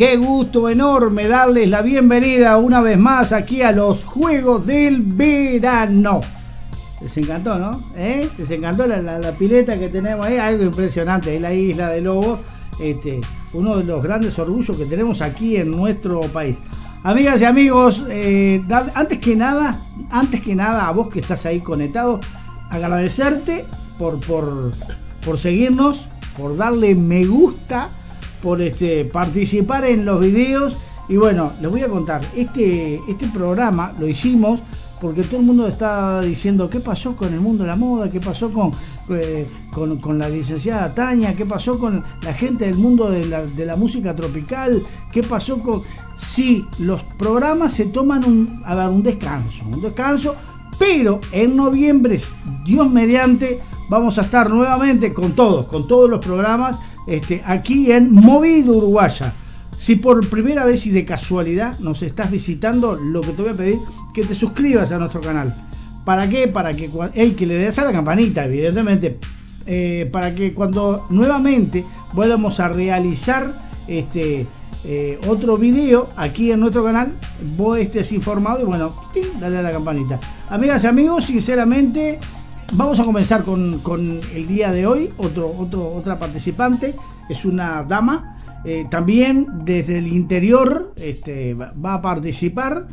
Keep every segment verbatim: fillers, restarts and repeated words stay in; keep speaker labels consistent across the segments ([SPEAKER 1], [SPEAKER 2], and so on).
[SPEAKER 1] Qué gusto enorme darles la bienvenida una vez más aquí a los Juegos del Verano. Les encantó, ¿no? ¿Eh? Les encantó la, la, la pileta que tenemos ahí, algo impresionante, es la isla de Lobos, este, uno de los grandes orgullos que tenemos aquí en nuestro país. Amigas y amigos, eh, antes que nada, antes que nada a vos que estás ahí conectado, agradecerte por, por, por seguirnos, por darle me gusta, por este, participar en los videos. Y bueno, les voy a contar, este, este programa lo hicimos porque todo el mundo está diciendo qué pasó con el mundo de la moda, qué pasó con, eh, con, con la licenciada Tania, qué pasó con la gente del mundo de la, de la música tropical, qué pasó con... Sí, los programas se toman un, a ver, un descanso, un descanso, pero en noviembre, Dios mediante, vamos a estar nuevamente con todos, con todos los programas este, aquí en Movida Uruguaya. Si por primera vez y de casualidad nos estás visitando, lo que te voy a pedir que te suscribas a nuestro canal. ¿Para qué? Para que, hey, que le des a la campanita, evidentemente, eh, para que cuando nuevamente volvamos a realizar este eh, otro video aquí en nuestro canal, vos estés informado y bueno, ¡ting!, dale a la campanita. Amigas y amigos, sinceramente, vamos a comenzar con, con el día de hoy. Otro, otro, otra participante es una dama. Eh, también desde el interior este, va a participar.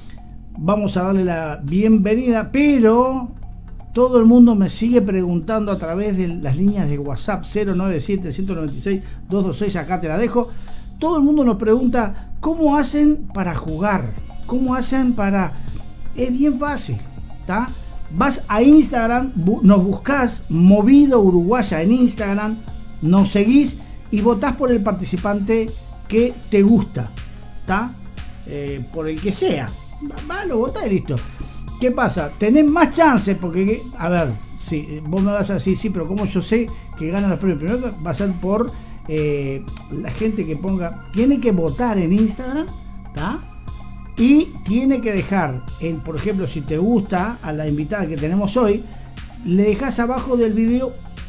[SPEAKER 1] Vamos a darle la bienvenida, pero todo el mundo me sigue preguntando a través de las líneas de WhatsApp cero nueve siete, uno nueve seis, dos dos seis, acá te la dejo. Todo el mundo nos pregunta cómo hacen para jugar, cómo hacen para... Es bien fácil, ¿tá? Vas a Instagram, bu nos buscás Movida Uruguaya en Instagram, nos seguís y votás por el participante que te gusta, ¿está? Eh, por el que sea. Va, va, lo votás y listo. ¿Qué pasa? Tenés más chances porque, a ver, sí, vos me vas a decir, sí, pero ¿cómo yo sé que ganan los premios? Primero va a ser por eh, la gente que ponga, tiene que votar en Instagram, ¿está? Y tiene que dejar, en, por ejemplo, si te gusta a la invitada que tenemos hoy, le dejas abajo del video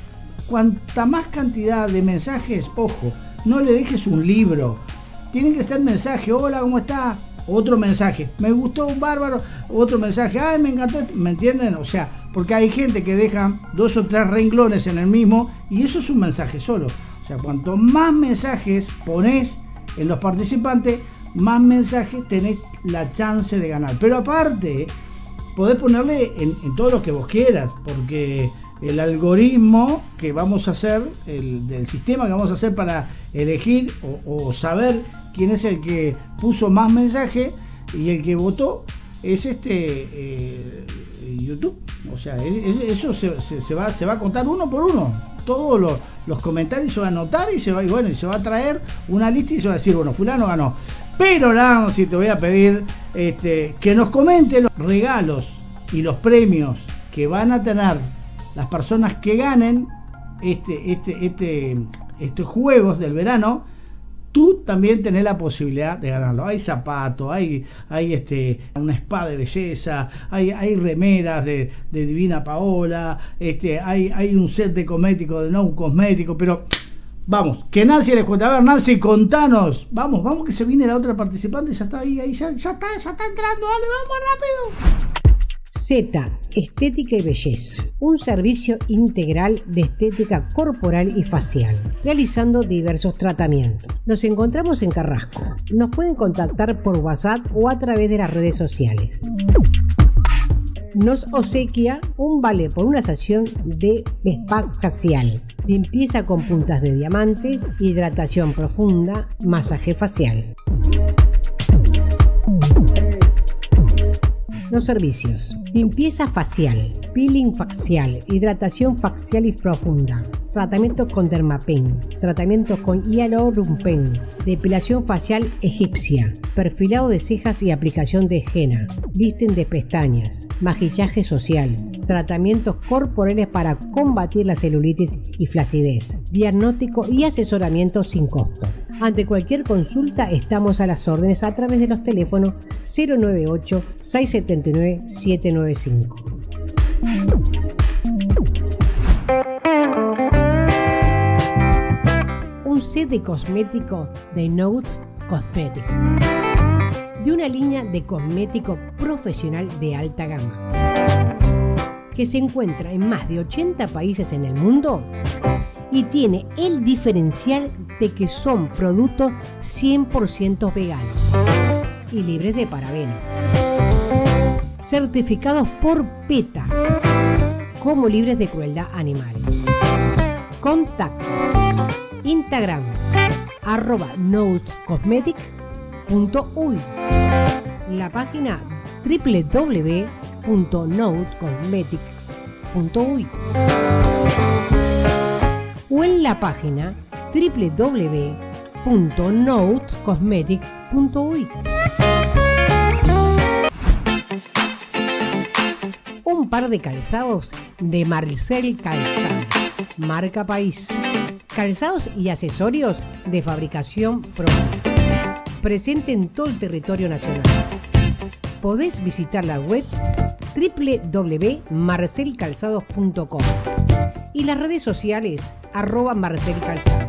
[SPEAKER 1] cuanta más cantidad de mensajes. Ojo, no le dejes un libro, tienen que ser mensaje, hola, ¿cómo está? Otro mensaje, me gustó, bárbaro, otro mensaje, ay, me encantó, ¿me entienden? O sea, porque hay gente que deja dos o tres renglones en el mismo y eso es un mensaje solo. O sea, cuanto más mensajes pones en los participantes, más mensajes tenés la chance de ganar. Pero aparte, podés ponerle en, en todo lo que vos quieras, porque el algoritmo que vamos a hacer, el del sistema que vamos a hacer para elegir o, o saber quién es el que puso más mensajes y el que votó es este eh, YouTube. O sea, eso se, se, se, va, se va a contar uno por uno. Todos los, los comentarios se van a anotar y se va, y bueno, y se va a traer una lista y se va a decir, bueno, fulano ganó. Pero Nancy, te voy a pedir este, que nos comenten los regalos y los premios que van a tener las personas que ganen este, este, este, estos juegos del verano. Tú también tenés la posibilidad de ganarlo. Hay zapatos, hay, hay este, una spa de belleza, hay, hay remeras de, de Divina Paola, este, hay, hay un set de cosméticos, de no cosmético, pero vamos, que Nancy les cuente. A ver, Nancy, contanos. Vamos, vamos que se viene la otra participante, ya está ahí, ahí ya, ya está, ya está entrando, dale, vamos rápido.
[SPEAKER 2] Z, Estética y Belleza, un servicio integral de estética corporal y facial, realizando diversos tratamientos. Nos encontramos en Carrasco. Nos pueden contactar por WhatsApp o a través de las redes sociales. Nos obsequia un vale por una sesión de spa facial, limpieza con puntas de diamantes, hidratación profunda, masaje facial. Los servicios: limpieza facial, peeling facial, hidratación facial y profunda, tratamientos con dermapen, tratamientos con hialuron-pen, depilación facial egipcia, perfilado de cejas y aplicación de henna, lifting de pestañas, maquillaje social, tratamientos corporales para combatir la celulitis y flacidez, diagnóstico y asesoramiento sin costo. Ante cualquier consulta estamos a las órdenes a través de los teléfonos cero nueve ocho, seis siete nueve, siete nueve cinco. Un set de cosméticos de Notes Cosmetics, de una línea de cosmético profesional de alta gama, que se encuentra en más de ochenta países en el mundo y tiene el diferencial de que son productos cien por ciento veganos y libres de parabenos, certificados por PETA como libres de crueldad animal. Contactos: Instagram arroba notecosmetics punto uy, la página doble u doble u doble u punto notecosmetics punto uy o en la página doble u doble u doble u punto notecosmetics punto uy. Un par de calzados de Marcel Calzado, marca país. Calzados y accesorios de fabricación propia, presente en todo el territorio nacional. Podés visitar la web doble u doble u doble u punto marcel calzados punto com y las redes sociales arroba marcelcalzados.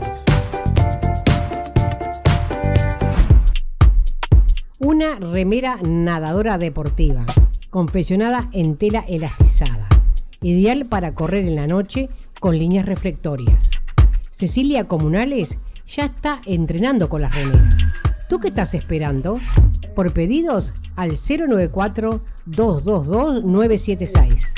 [SPEAKER 2] Una remera nadadora deportiva, confeccionada en tela elastizada, ideal para correr en la noche con líneas reflectorias. Cecilia Comunales ya está entrenando con las remeras. ¿Tú qué estás esperando? Por pedidos al cero nueve cuatro, dos dos dos, nueve siete seis.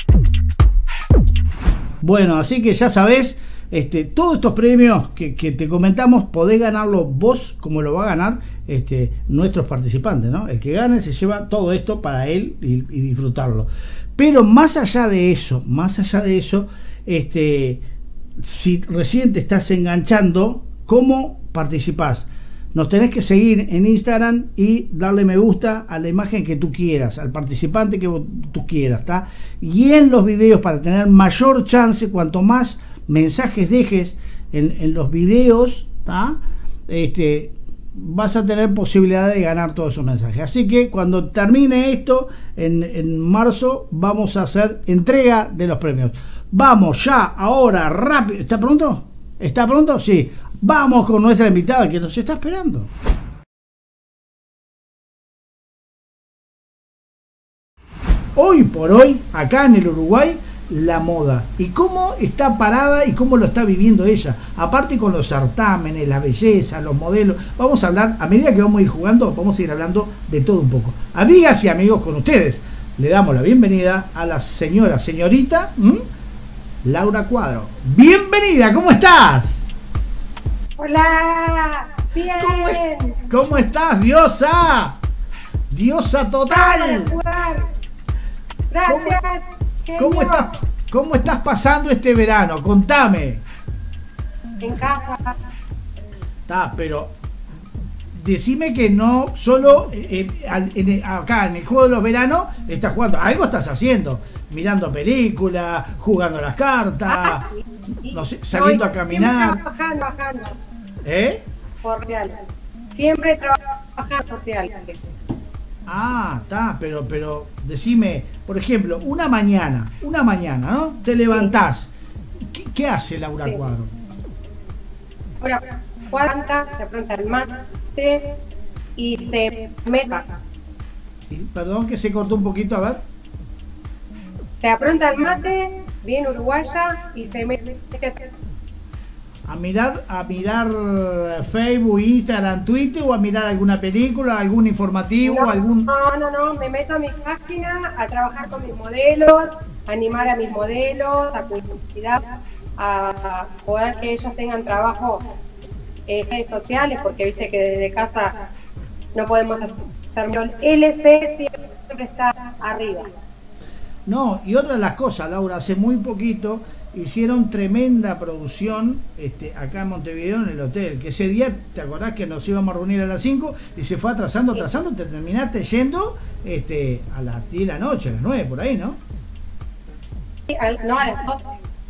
[SPEAKER 1] Bueno, así que ya sabés, este, todos estos premios que, que te comentamos podés ganarlo vos como lo va a ganar este, nuestros participantes, ¿no? El que gane se lleva todo esto para él y, y disfrutarlo. Pero más allá de eso, más allá de eso, este, si recién te estás enganchando, ¿cómo participás? Nos tenés que seguir en Instagram y darle me gusta a la imagen que tú quieras, al participante que tú quieras, ¿está? Y en los videos, para tener mayor chance, cuanto más mensajes dejes en, en los videos, ¿está? Este, vas a tener posibilidad de ganar todos esos mensajes. Así que cuando termine esto, en, en marzo, vamos a hacer entrega de los premios. Vamos ya, ahora, rápido. ¿Está pronto? ¿Está pronto? Sí. Vamos con nuestra invitada que nos está esperando. Hoy por hoy, acá en el Uruguay, la moda. Y cómo está parada y cómo lo está viviendo ella. Aparte con los certámenes, la belleza, los modelos. Vamos a hablar, a medida que vamos a ir jugando, vamos a ir hablando de todo un poco. Amigas y amigos, con ustedes, le damos la bienvenida a la señora, señorita, ¿m? Laura Cuadro. Bienvenida, ¿cómo estás?
[SPEAKER 3] Hola, bien.
[SPEAKER 1] ¿Cómo, es, ¿Cómo estás, diosa? Diosa total.
[SPEAKER 3] Para jugar. Gracias.
[SPEAKER 1] ¿Cómo, ¿cómo, estás, ¿Cómo estás pasando este verano? Contame.
[SPEAKER 3] En casa.
[SPEAKER 1] Está, pero decime que no solo eh, en, acá en el juego de los veranos estás jugando. Algo estás haciendo. Mirando películas, jugando las cartas, ah, sí. No sé, saliendo no, a caminar.
[SPEAKER 3] Trabajando, trabajando.
[SPEAKER 1] ¿Eh?
[SPEAKER 3] Por social. Siempre trabajando social.
[SPEAKER 1] Ah, está, pero, pero decime, por ejemplo, una mañana, una mañana, ¿no? Te levantás. Sí. ¿Qué, ¿Qué hace Laura sí. Cuadro?
[SPEAKER 3] Ahora, cuánta, se afronta el mate y se meta.
[SPEAKER 1] Sí, perdón que se cortó un poquito, a ver.
[SPEAKER 3] Se apronta el mate, bien uruguaya, y se mete
[SPEAKER 1] a mirar, a mirar Facebook, Instagram, Twitter, o a mirar alguna película, algún informativo,
[SPEAKER 3] no,
[SPEAKER 1] algún.
[SPEAKER 3] No, no, no, me meto a mi página a trabajar con mis modelos, a animar a mis modelos, a publicidad, a poder que ellos tengan trabajo en redes sociales, porque viste que desde casa no podemos hacer. El L C siempre está arriba.
[SPEAKER 1] No, y otra de las cosas, Laura, hace muy poquito hicieron tremenda producción este, acá en Montevideo en el hotel, que ese día, ¿te acordás que nos íbamos a reunir a las cinco y se fue atrasando, atrasando, te terminaste yendo este, a las diez de la noche, a las nueve, por ahí, ¿no?
[SPEAKER 3] Sí, al, no, a las doce.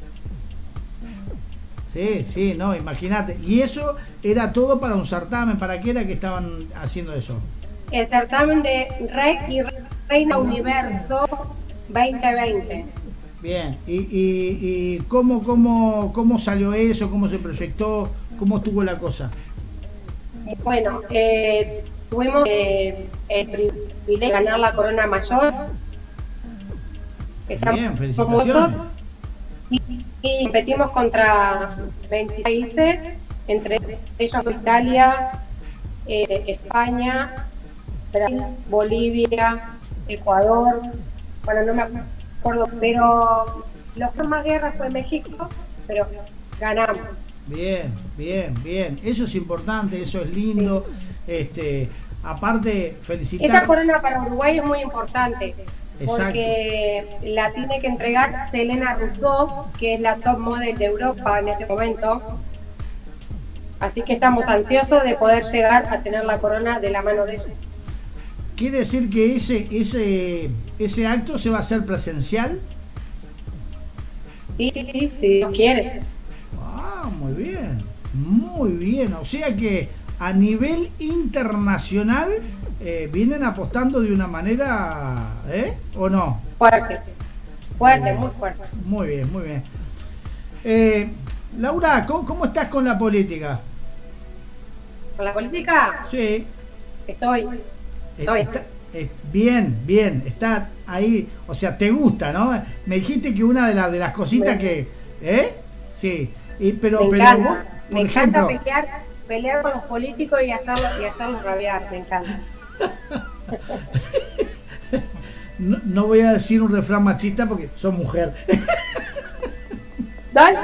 [SPEAKER 1] Sí, sí, no, imagínate. Y eso era todo para un certamen, ¿para qué era que estaban haciendo eso?
[SPEAKER 3] El certamen de Rey y Reina Universo veinte veinte.
[SPEAKER 1] Bien, y, y, y ¿cómo, cómo, cómo salió eso? ¿Cómo se proyectó? ¿Cómo estuvo la cosa?
[SPEAKER 3] Bueno, eh, tuvimos eh, el privilegio de ganar la corona mayor. Estamos
[SPEAKER 1] Bien, felicitaciones.
[SPEAKER 3] y, y competimos contra veintiséis países, entre ellos Italia, eh, España, Brasil, Bolivia, Ecuador. Bueno, no me acuerdo, pero lo que más guerra fue México, pero ganamos.
[SPEAKER 1] Bien, bien, bien. Eso es importante, eso es lindo.
[SPEAKER 3] Sí.
[SPEAKER 1] Este, aparte, felicitar.
[SPEAKER 3] Esta corona para Uruguay es muy importante.
[SPEAKER 1] Exacto.
[SPEAKER 3] Porque la tiene que entregar Selena Rousseau, que es la top model de Europa en este momento. Así que estamos ansiosos de poder llegar a tener la corona de la mano de ella.
[SPEAKER 1] ¿Quiere decir que ese, ese, ese acto se va a hacer presencial?
[SPEAKER 3] Sí, sí, sí, si Dios quiere.
[SPEAKER 1] Ah, muy bien, muy bien. O sea que a nivel internacional eh, vienen apostando de una manera, ¿eh? ¿O no?
[SPEAKER 3] Fuerte, fuerte, muy fuerte.
[SPEAKER 1] Muy bien, muy bien. Eh, Laura, ¿cómo, ¿cómo estás con la política?
[SPEAKER 3] ¿Con la política?
[SPEAKER 1] Sí.
[SPEAKER 3] Estoy. Estoy.
[SPEAKER 1] Está, eh, bien, bien, está ahí, o sea, te gusta, ¿no? Me dijiste que una de, la, de las cositas
[SPEAKER 3] Me-
[SPEAKER 1] que, ¿eh? Sí, y, pero,
[SPEAKER 3] Me
[SPEAKER 1] pero
[SPEAKER 3] encanta,
[SPEAKER 1] vos,
[SPEAKER 3] me
[SPEAKER 1] por
[SPEAKER 3] encanta
[SPEAKER 1] ejemplo,
[SPEAKER 3] pelear, pelear con los políticos y hacerlos, y hacerlos rabiar, me encanta.
[SPEAKER 1] no, no voy a decir un refrán machista porque soy mujer.
[SPEAKER 3] ¿Dale?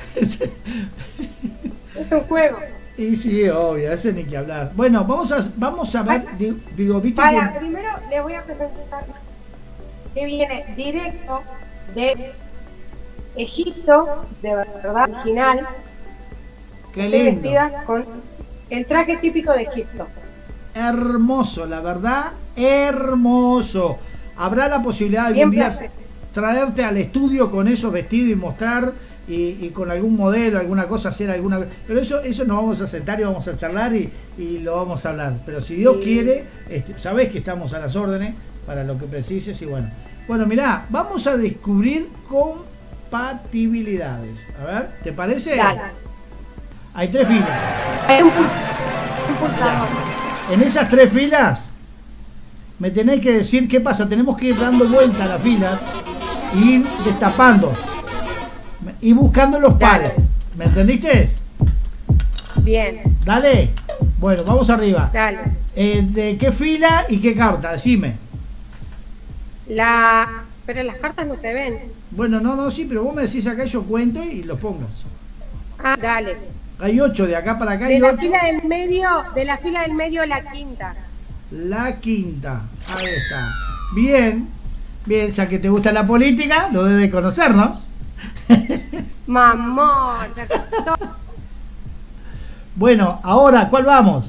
[SPEAKER 3] Es un juego.
[SPEAKER 1] Y sí, obvio, ese ni que hablar. Bueno, vamos a, vamos a ver, digo, digo, viste
[SPEAKER 3] Para,
[SPEAKER 1] que...
[SPEAKER 3] primero les voy a presentar que viene directo de Egipto, de verdad original.
[SPEAKER 1] Qué
[SPEAKER 3] Estoy
[SPEAKER 1] lindo.
[SPEAKER 3] vestida con el traje típico de Egipto.
[SPEAKER 1] Hermoso, la verdad, hermoso. ¿Habrá la posibilidad de
[SPEAKER 3] Bien
[SPEAKER 1] algún día
[SPEAKER 3] placer.
[SPEAKER 1] traerte al estudio con esos vestidos y mostrar y, y con algún modelo, alguna cosa, hacer alguna... Pero eso eso nos vamos a sentar y vamos a charlar y, y lo vamos a hablar. Pero si Dios
[SPEAKER 3] Sí.
[SPEAKER 1] quiere, este, sabés que estamos a las órdenes para lo que precises y bueno. Bueno, mirá, vamos a descubrir compatibilidades. A ver, ¿te parece?
[SPEAKER 3] Dale.
[SPEAKER 1] Hay tres filas.
[SPEAKER 3] Hay un, pul- un pulsador.
[SPEAKER 1] En esas tres filas me tenés que decir qué pasa. Tenemos que ir dando vuelta a las filas y ir destapando y buscando los pares.
[SPEAKER 3] Dale.
[SPEAKER 1] ¿Me entendiste?
[SPEAKER 3] Bien,
[SPEAKER 1] Dale. Bueno, vamos arriba.
[SPEAKER 3] dale.
[SPEAKER 1] Eh, ¿De qué fila y qué carta? Decime.
[SPEAKER 3] La... Pero las cartas no se ven.
[SPEAKER 1] Bueno, no, no, sí, pero vos me decís acá y yo cuento y los pongo.
[SPEAKER 3] Ah, dale.
[SPEAKER 1] Hay ocho de acá para acá
[SPEAKER 3] De
[SPEAKER 1] y
[SPEAKER 3] la
[SPEAKER 1] ocho.
[SPEAKER 3] fila del medio, de la fila del medio la quinta.
[SPEAKER 1] La quinta. Ahí está. Bien. Bien, ya que te gusta la política, lo debes de conocernos.
[SPEAKER 3] Mamón. se acertó.
[SPEAKER 1] Bueno, ahora, ¿cuál vamos?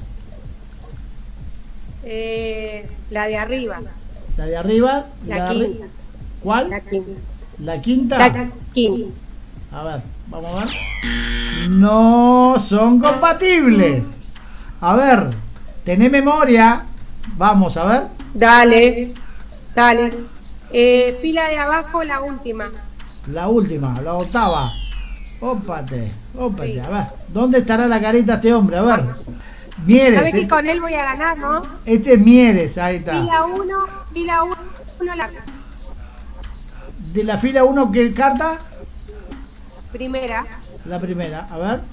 [SPEAKER 3] Eh, la de arriba.
[SPEAKER 1] La de arriba.
[SPEAKER 3] La
[SPEAKER 1] de arri-
[SPEAKER 3] quinta.
[SPEAKER 1] ¿Cuál?
[SPEAKER 3] La quinta.
[SPEAKER 1] La quinta.
[SPEAKER 3] La quinta.
[SPEAKER 1] A ver, vamos a ver. No son compatibles. A ver, tené memoria. Vamos a ver.
[SPEAKER 3] Dale. Dale. Eh, fila de abajo, la última.
[SPEAKER 1] La última, la octava. Ópate, ópate.
[SPEAKER 3] Sí.
[SPEAKER 1] A ver, ¿dónde estará la carita de este hombre? A ver. Mieres.
[SPEAKER 3] ¿Sabes que
[SPEAKER 1] eh,
[SPEAKER 3] con él voy a ganar, no?
[SPEAKER 1] Este es Mieres, ahí está.
[SPEAKER 3] Fila uno, fila uno, la
[SPEAKER 1] De la fila uno, ¿qué carta?
[SPEAKER 3] primera.
[SPEAKER 1] La primera, a ver.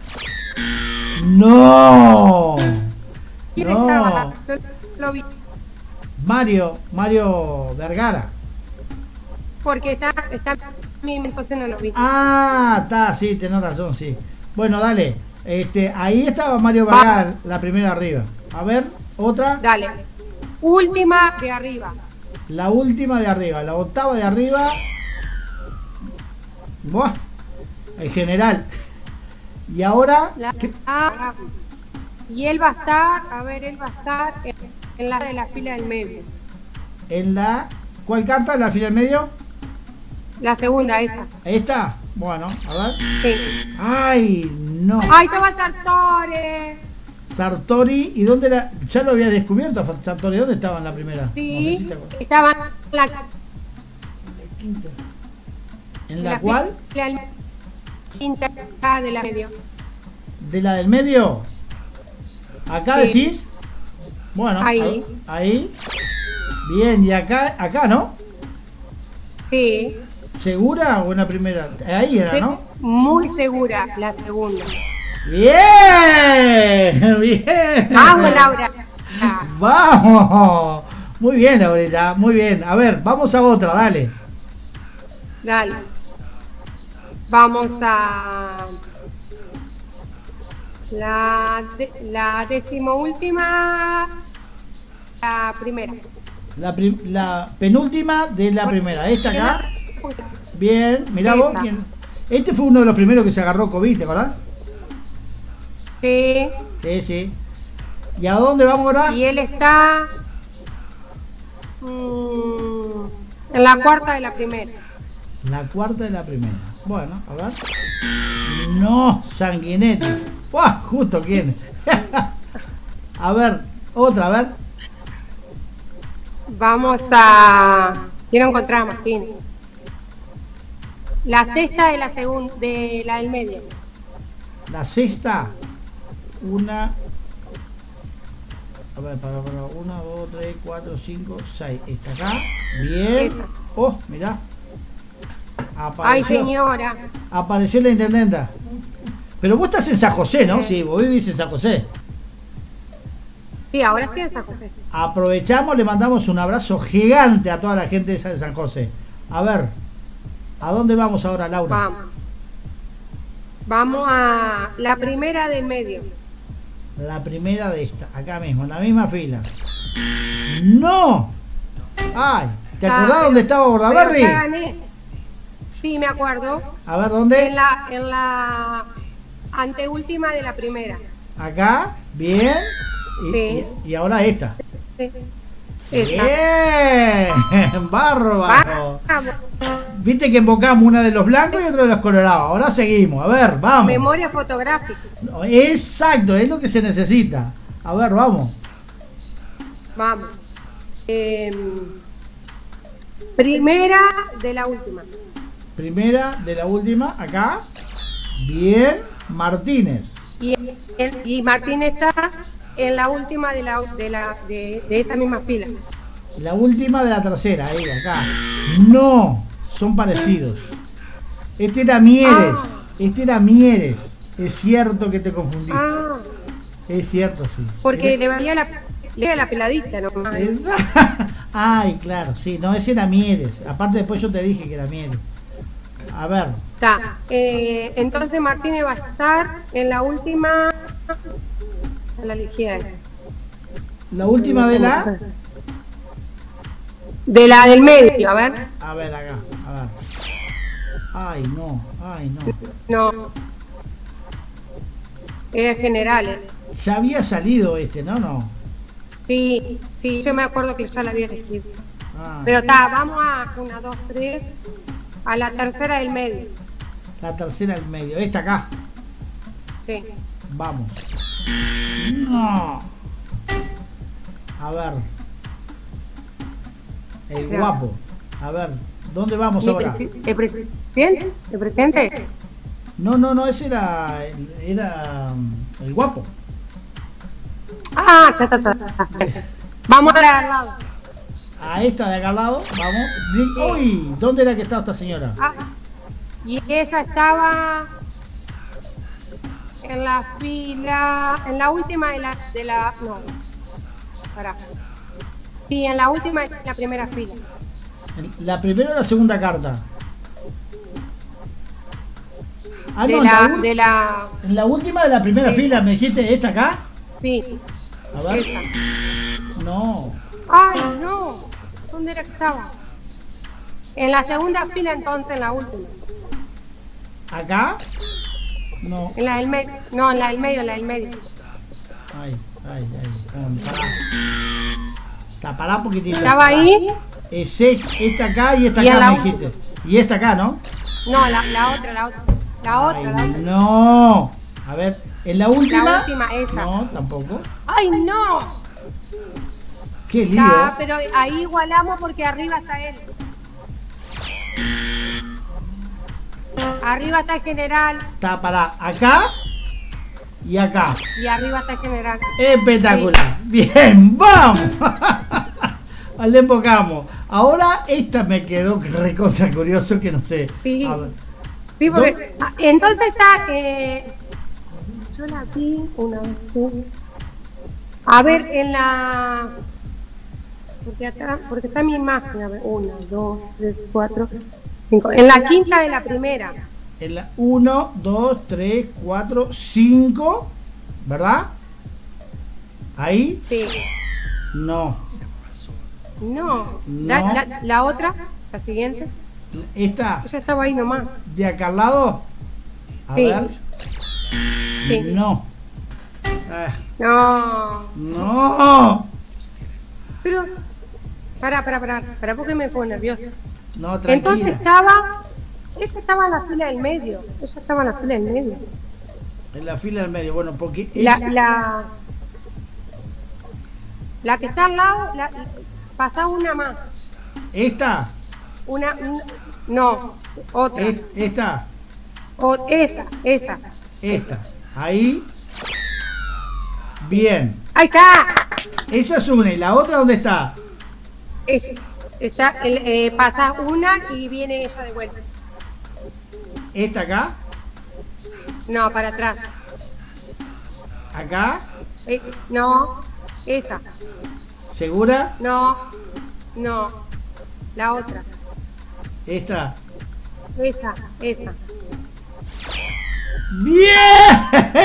[SPEAKER 1] ¡No!
[SPEAKER 3] ¿Quién estaba?
[SPEAKER 1] No.
[SPEAKER 3] No lo vi.
[SPEAKER 1] Mario, Mario Vergara.
[SPEAKER 3] Porque está, está entonces no lo vi.
[SPEAKER 1] Ah, está, sí, tenés razón, sí. Bueno, dale. Este, ahí estaba Mario
[SPEAKER 3] Va.
[SPEAKER 1] Vergara, la primera arriba. A ver, otra.
[SPEAKER 3] Dale. Última de arriba.
[SPEAKER 1] La última de arriba, la octava de arriba. Buah, el general. Y ahora,
[SPEAKER 3] La-
[SPEAKER 1] ¿qué?
[SPEAKER 3] ah, y él va a estar, a ver, él va a estar en, en la de la fila del medio.
[SPEAKER 1] En la. ¿Cuál carta? ¿La fila del medio?
[SPEAKER 3] La segunda, esa.
[SPEAKER 1] ¿Esta? Bueno, a ver.
[SPEAKER 3] Sí.
[SPEAKER 1] ¡Ay, no!
[SPEAKER 3] ¡Ay, toma Sartore!
[SPEAKER 1] Sartori, ¿y dónde la.? Ya lo había descubierto, Sartori, ¿dónde estaba en la primera? No sé si
[SPEAKER 3] Sí,
[SPEAKER 1] te acuerdas.
[SPEAKER 3] estaba en la,
[SPEAKER 1] Quinta. ¿En
[SPEAKER 3] en
[SPEAKER 1] la,
[SPEAKER 3] la
[SPEAKER 1] cual?
[SPEAKER 3] fila del- quinta de la medio.
[SPEAKER 1] ¿De la del medio? ¿Acá
[SPEAKER 3] Sí.
[SPEAKER 1] decís? Bueno,
[SPEAKER 3] Ahí.
[SPEAKER 1] a- ahí. Bien, y acá, acá, ¿no?
[SPEAKER 3] Sí.
[SPEAKER 1] ¿Segura o en la primera? Ahí era, ¿no?
[SPEAKER 3] Muy segura, la segunda.
[SPEAKER 1] ¡Bien! ¡Bien!
[SPEAKER 3] Vamos, Laura.
[SPEAKER 1] ¡Vamos! Muy bien, Laurita, muy bien. A ver, vamos a otra, dale.
[SPEAKER 3] Dale. Vamos a la, de- la decimoúltima, la primera.
[SPEAKER 1] La, prim- la penúltima de la primera. Esta acá. Bien, mirá vos.
[SPEAKER 3] Esa.
[SPEAKER 1] quién- Este fue uno de los primeros que se agarró COVID, ¿te acordás?
[SPEAKER 3] Sí.
[SPEAKER 1] Sí, sí. ¿Y a dónde vamos ahora?
[SPEAKER 3] Y él está mm, en la cuarta de la primera.
[SPEAKER 1] La cuarta de la primera. Bueno, a ver. No, Sanguinetti. ¡Buah! Justo quién. A ver, otra, a ver.
[SPEAKER 3] Vamos a. Quiero encontrar a Martín. La sexta de la segunda, de la del medio.
[SPEAKER 1] La sexta. Una. A ver, para, para. Una, dos, tres, cuatro, cinco, seis. Esta acá. Bien.
[SPEAKER 3] Esa.
[SPEAKER 1] Oh, mirá.
[SPEAKER 3] Ay,
[SPEAKER 1] Apareció,
[SPEAKER 3] señora.
[SPEAKER 1] apareció la intendenta. Pero vos estás en San José, ¿no? Sí, vos vivís en San José.
[SPEAKER 3] Sí, ahora estoy en San José.
[SPEAKER 1] Aprovechamos, le mandamos un abrazo gigante a toda la gente de San José. A ver, ¿a dónde vamos ahora, Laura?
[SPEAKER 3] Vamos. Vamos a la primera del medio.
[SPEAKER 1] La primera de esta, acá mismo, en la misma fila. ¡No! ¡Ay! ¿Te
[SPEAKER 3] Ah,
[SPEAKER 1] acordás
[SPEAKER 3] pero-
[SPEAKER 1] dónde estaba
[SPEAKER 3] pero
[SPEAKER 1] Bordaberry?
[SPEAKER 3] ya gané. Sí, me acuerdo.
[SPEAKER 1] A ver, ¿dónde?
[SPEAKER 3] En la, en la anteúltima de la primera.
[SPEAKER 1] Acá, bien. Y,
[SPEAKER 3] Sí.
[SPEAKER 1] y- y ahora esta.
[SPEAKER 3] Sí. Esa.
[SPEAKER 1] ¡Bien! ¡Bárbaro!
[SPEAKER 3] Vamos.
[SPEAKER 1] Viste que invocamos una de los blancos y otra de los colorados. Ahora seguimos. A ver, vamos.
[SPEAKER 3] Memoria fotográfica.
[SPEAKER 1] Exacto, es lo que se necesita. A ver, vamos.
[SPEAKER 3] Vamos. Em, primera de la última.
[SPEAKER 1] Primera de la última, acá. Bien, Martínez.
[SPEAKER 3] Y, el- y Martín está en la última de, la, de, la, de, de esa misma fila.
[SPEAKER 1] La última de la tercera, ahí, acá. No, son parecidos. Este era Mieres.
[SPEAKER 3] Ah.
[SPEAKER 1] Este era Mieres. Es cierto que te confundiste.
[SPEAKER 3] Ah,
[SPEAKER 1] Es cierto, sí.
[SPEAKER 3] porque le veía la, le veía la peladita nomás.
[SPEAKER 1] Esa- Ay, claro, sí, no, ese era Mieres. Aparte después yo te dije que era Mieres. A ver,
[SPEAKER 3] Está. Eh, entonces Martínez va a estar en la última. La elegí a esa.
[SPEAKER 1] la última de la...
[SPEAKER 3] De la del medio, a ver.
[SPEAKER 1] A ver, acá, a ver. Ay, no, ay, no.
[SPEAKER 3] No. Era generales.
[SPEAKER 1] Ya había salido este, ¿no? No.
[SPEAKER 3] Sí, sí, yo me acuerdo que ya la había elegido.
[SPEAKER 1] Ah,
[SPEAKER 3] Pero está, vamos a una, dos, tres. A la tercera del medio.
[SPEAKER 1] la tercera al medio. Esta acá.
[SPEAKER 3] Sí.
[SPEAKER 1] Vamos. No. A ver. El
[SPEAKER 3] Claro.
[SPEAKER 1] guapo. A ver, ¿dónde vamos
[SPEAKER 3] Mi
[SPEAKER 1] ahora?
[SPEAKER 3] presi- ¿El presidente? ¿El presidente?
[SPEAKER 1] No, no, no, ese era, era mm, el guapo.
[SPEAKER 3] Ah, ta, ta, ta, ta. Vamos a la de al lado.
[SPEAKER 1] A esta de acá al lado, vamos. Uy, ¿dónde era que estaba esta señora?
[SPEAKER 3] Ah, y ella estaba en la fila, en la última de la, de la, no, pará. Sí, en la última de la primera fila.
[SPEAKER 1] En ¿La primera o la segunda carta? Ah,
[SPEAKER 3] De
[SPEAKER 1] no, en la,
[SPEAKER 3] la,
[SPEAKER 1] ul-
[SPEAKER 3] de la,
[SPEAKER 1] en la última de la primera
[SPEAKER 3] Esa.
[SPEAKER 1] fila, ¿me dijiste esta acá?
[SPEAKER 3] sí,
[SPEAKER 1] A ver.
[SPEAKER 3] esa.
[SPEAKER 1] No.
[SPEAKER 3] Ay, no, ¿dónde era que estaba? En la segunda fila entonces, en la última.
[SPEAKER 1] ¿Acá? No.
[SPEAKER 3] En la del medio, no, en la del medio, en la del medio.
[SPEAKER 1] Ay, ay, ay. um, Pará. Está, pará un poquitito.
[SPEAKER 3] Estaba ahí,
[SPEAKER 1] Es es- esta acá y esta
[SPEAKER 3] Y en
[SPEAKER 1] acá,
[SPEAKER 3] la
[SPEAKER 1] me
[SPEAKER 3] ul-
[SPEAKER 1] dijiste. Y esta acá, ¿no?
[SPEAKER 3] no, la, la otra, la otra, la otra,
[SPEAKER 1] Ay,
[SPEAKER 3] la otra.
[SPEAKER 1] no. A ver, ¿en la última?
[SPEAKER 3] La última, esa.
[SPEAKER 1] No, tampoco.
[SPEAKER 3] ¡Ay, no!
[SPEAKER 1] Qué lío.
[SPEAKER 3] Ya, pero ahí igualamos porque arriba está él. Arriba está el general.
[SPEAKER 1] Está para acá Y acá.
[SPEAKER 3] Y arriba está el general.
[SPEAKER 1] Espectacular. Sí. Bien, vamos. Al empocamos. Ahora esta me quedó recontra curioso que no sé.
[SPEAKER 3] Sí.
[SPEAKER 1] A ver.
[SPEAKER 3] Sí, porque ¿Dó? Entonces está. Eh, yo la vi una vez. A ver, en la. Porque, acá, porque está mi imagen. A ver, una, dos, tres, cuatro, cinco. En la quinta de la primera.
[SPEAKER 1] En la uno, dos, tres, cuatro, cinco. ¿Verdad? ¿Ahí?
[SPEAKER 3] Sí.
[SPEAKER 1] No.
[SPEAKER 3] No.
[SPEAKER 1] no.
[SPEAKER 3] La, la, la otra, la siguiente.
[SPEAKER 1] ¿Esta?
[SPEAKER 3] Ella estaba ahí nomás.
[SPEAKER 1] ¿De acá al lado? A
[SPEAKER 3] sí.
[SPEAKER 1] ver.
[SPEAKER 3] Sí.
[SPEAKER 1] No. Ah.
[SPEAKER 3] No.
[SPEAKER 1] No.
[SPEAKER 3] Pero, para, para, para, para, porque me pongo nerviosa.
[SPEAKER 1] No, tranquila.
[SPEAKER 3] Entonces estaba, ella estaba en la fila del medio, ella estaba en la fila del medio.
[SPEAKER 1] En la fila del medio, bueno, porque...
[SPEAKER 3] La,
[SPEAKER 1] ella...
[SPEAKER 3] la, la que está al lado, la, pasa una más.
[SPEAKER 1] ¿Esta?
[SPEAKER 3] Una, una no, otra.
[SPEAKER 1] ¿Esta?
[SPEAKER 3] O, esa, esa.
[SPEAKER 1] Esta. Ahí. Bien.
[SPEAKER 3] Ahí está.
[SPEAKER 1] Esa es una. ¿Y la otra dónde está?
[SPEAKER 3] Es, está, eh, pasa una y viene ella de vuelta.
[SPEAKER 1] ¿Esta acá?
[SPEAKER 3] No, para atrás.
[SPEAKER 1] ¿Acá?
[SPEAKER 3] Eh, no, esa.
[SPEAKER 1] ¿Segura?
[SPEAKER 3] No, no. La otra.
[SPEAKER 1] ¿Esta?
[SPEAKER 3] Esa, esa.
[SPEAKER 1] ¡Bien!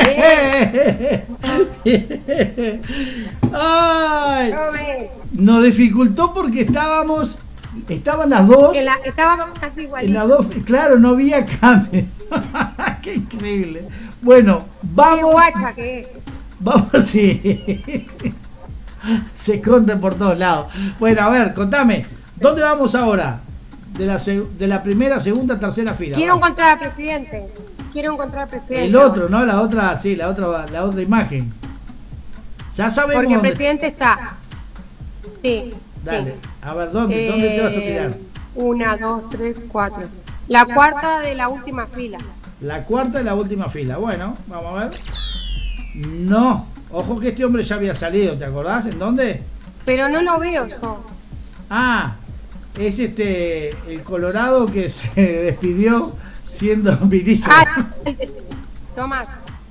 [SPEAKER 1] Bien. ¡Ay! Nos dificultó porque estábamos... Estaban las dos...
[SPEAKER 3] En la, estábamos casi igualitos.
[SPEAKER 1] En las dos, claro, no había cambio. ¡Qué increíble! Bueno, vamos...
[SPEAKER 3] ¡Qué guacha que es!
[SPEAKER 1] Vamos, sí. Se esconde por todos lados. Bueno, a ver, contame. ¿Dónde vamos ahora? De la, de la primera, segunda, tercera fila.
[SPEAKER 3] Quiero
[SPEAKER 1] vamos.
[SPEAKER 3] encontrar al presidente. Quiero encontrar al presidente.
[SPEAKER 1] El otro, ¿no? La otra, sí, la otra, la otra imagen. Ya sabemos.
[SPEAKER 3] Porque el
[SPEAKER 1] dónde.
[SPEAKER 3] presidente está. Sí.
[SPEAKER 1] Dale.
[SPEAKER 3] Sí.
[SPEAKER 1] A ver, ¿dónde, eh, ¿dónde te vas a tirar?
[SPEAKER 3] Una, dos, tres, cuatro. La cuarta de la última fila.
[SPEAKER 1] La cuarta de la última fila. Bueno, vamos a ver. No. Ojo que este hombre ya había salido, ¿te acordás? ¿En dónde?
[SPEAKER 3] Pero no lo veo yo.
[SPEAKER 1] Ah, es este el Colorado que se despidió siendo ministro.
[SPEAKER 3] Ah, Tomás.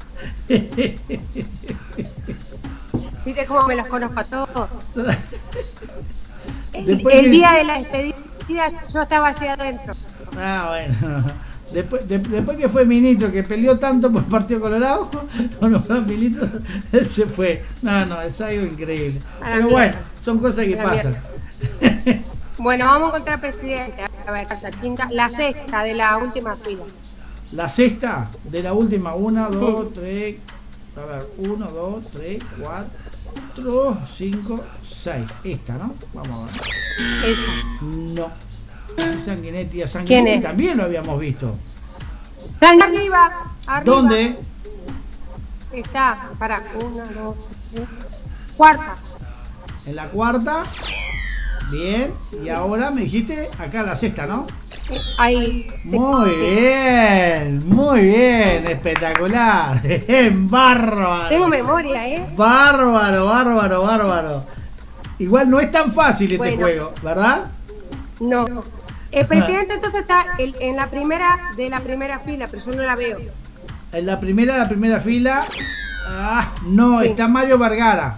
[SPEAKER 3] ¿Viste cómo me los conozco a todos? El, el
[SPEAKER 1] que...
[SPEAKER 3] día de la despedida yo estaba allí adentro.
[SPEAKER 1] Ah, bueno. Después, de, después que fue ministro, que peleó tanto por el Partido Colorado, no, no fue ministro, se fue. No, no, es algo increíble. Pero mierda. Bueno, son cosas que pasan.
[SPEAKER 3] Bueno, vamos a encontrar presidente. A ver, la quinta, la sexta de la última fila.
[SPEAKER 1] La sexta de la última, una, dos, sí. tres, a ver, uno, dos, tres, cuatro, cinco, seis. Esta, ¿no? Vamos a ver.
[SPEAKER 3] Esa.
[SPEAKER 1] No. Sanguinetti, a Sanguinetti también lo habíamos visto.
[SPEAKER 3] Está arriba, arriba.
[SPEAKER 1] ¿Dónde?
[SPEAKER 3] Está, para, una, dos, tres, cuarta.
[SPEAKER 1] En la cuarta. Bien. Y ahora me dijiste acá la sexta, ¿no?
[SPEAKER 3] Ahí.
[SPEAKER 1] Muy sí. bien, muy bien, espectacular. Bárbaro.
[SPEAKER 3] Tengo memoria, ¿eh?
[SPEAKER 1] Bárbaro, bárbaro, bárbaro. Igual no es tan fácil este
[SPEAKER 3] bueno.
[SPEAKER 1] juego, ¿verdad?
[SPEAKER 3] No. El presidente entonces está en, en la primera de la primera fila, pero yo no la veo.
[SPEAKER 1] En la primera de la primera fila. Ah, no, sí. Está Mario Vergara.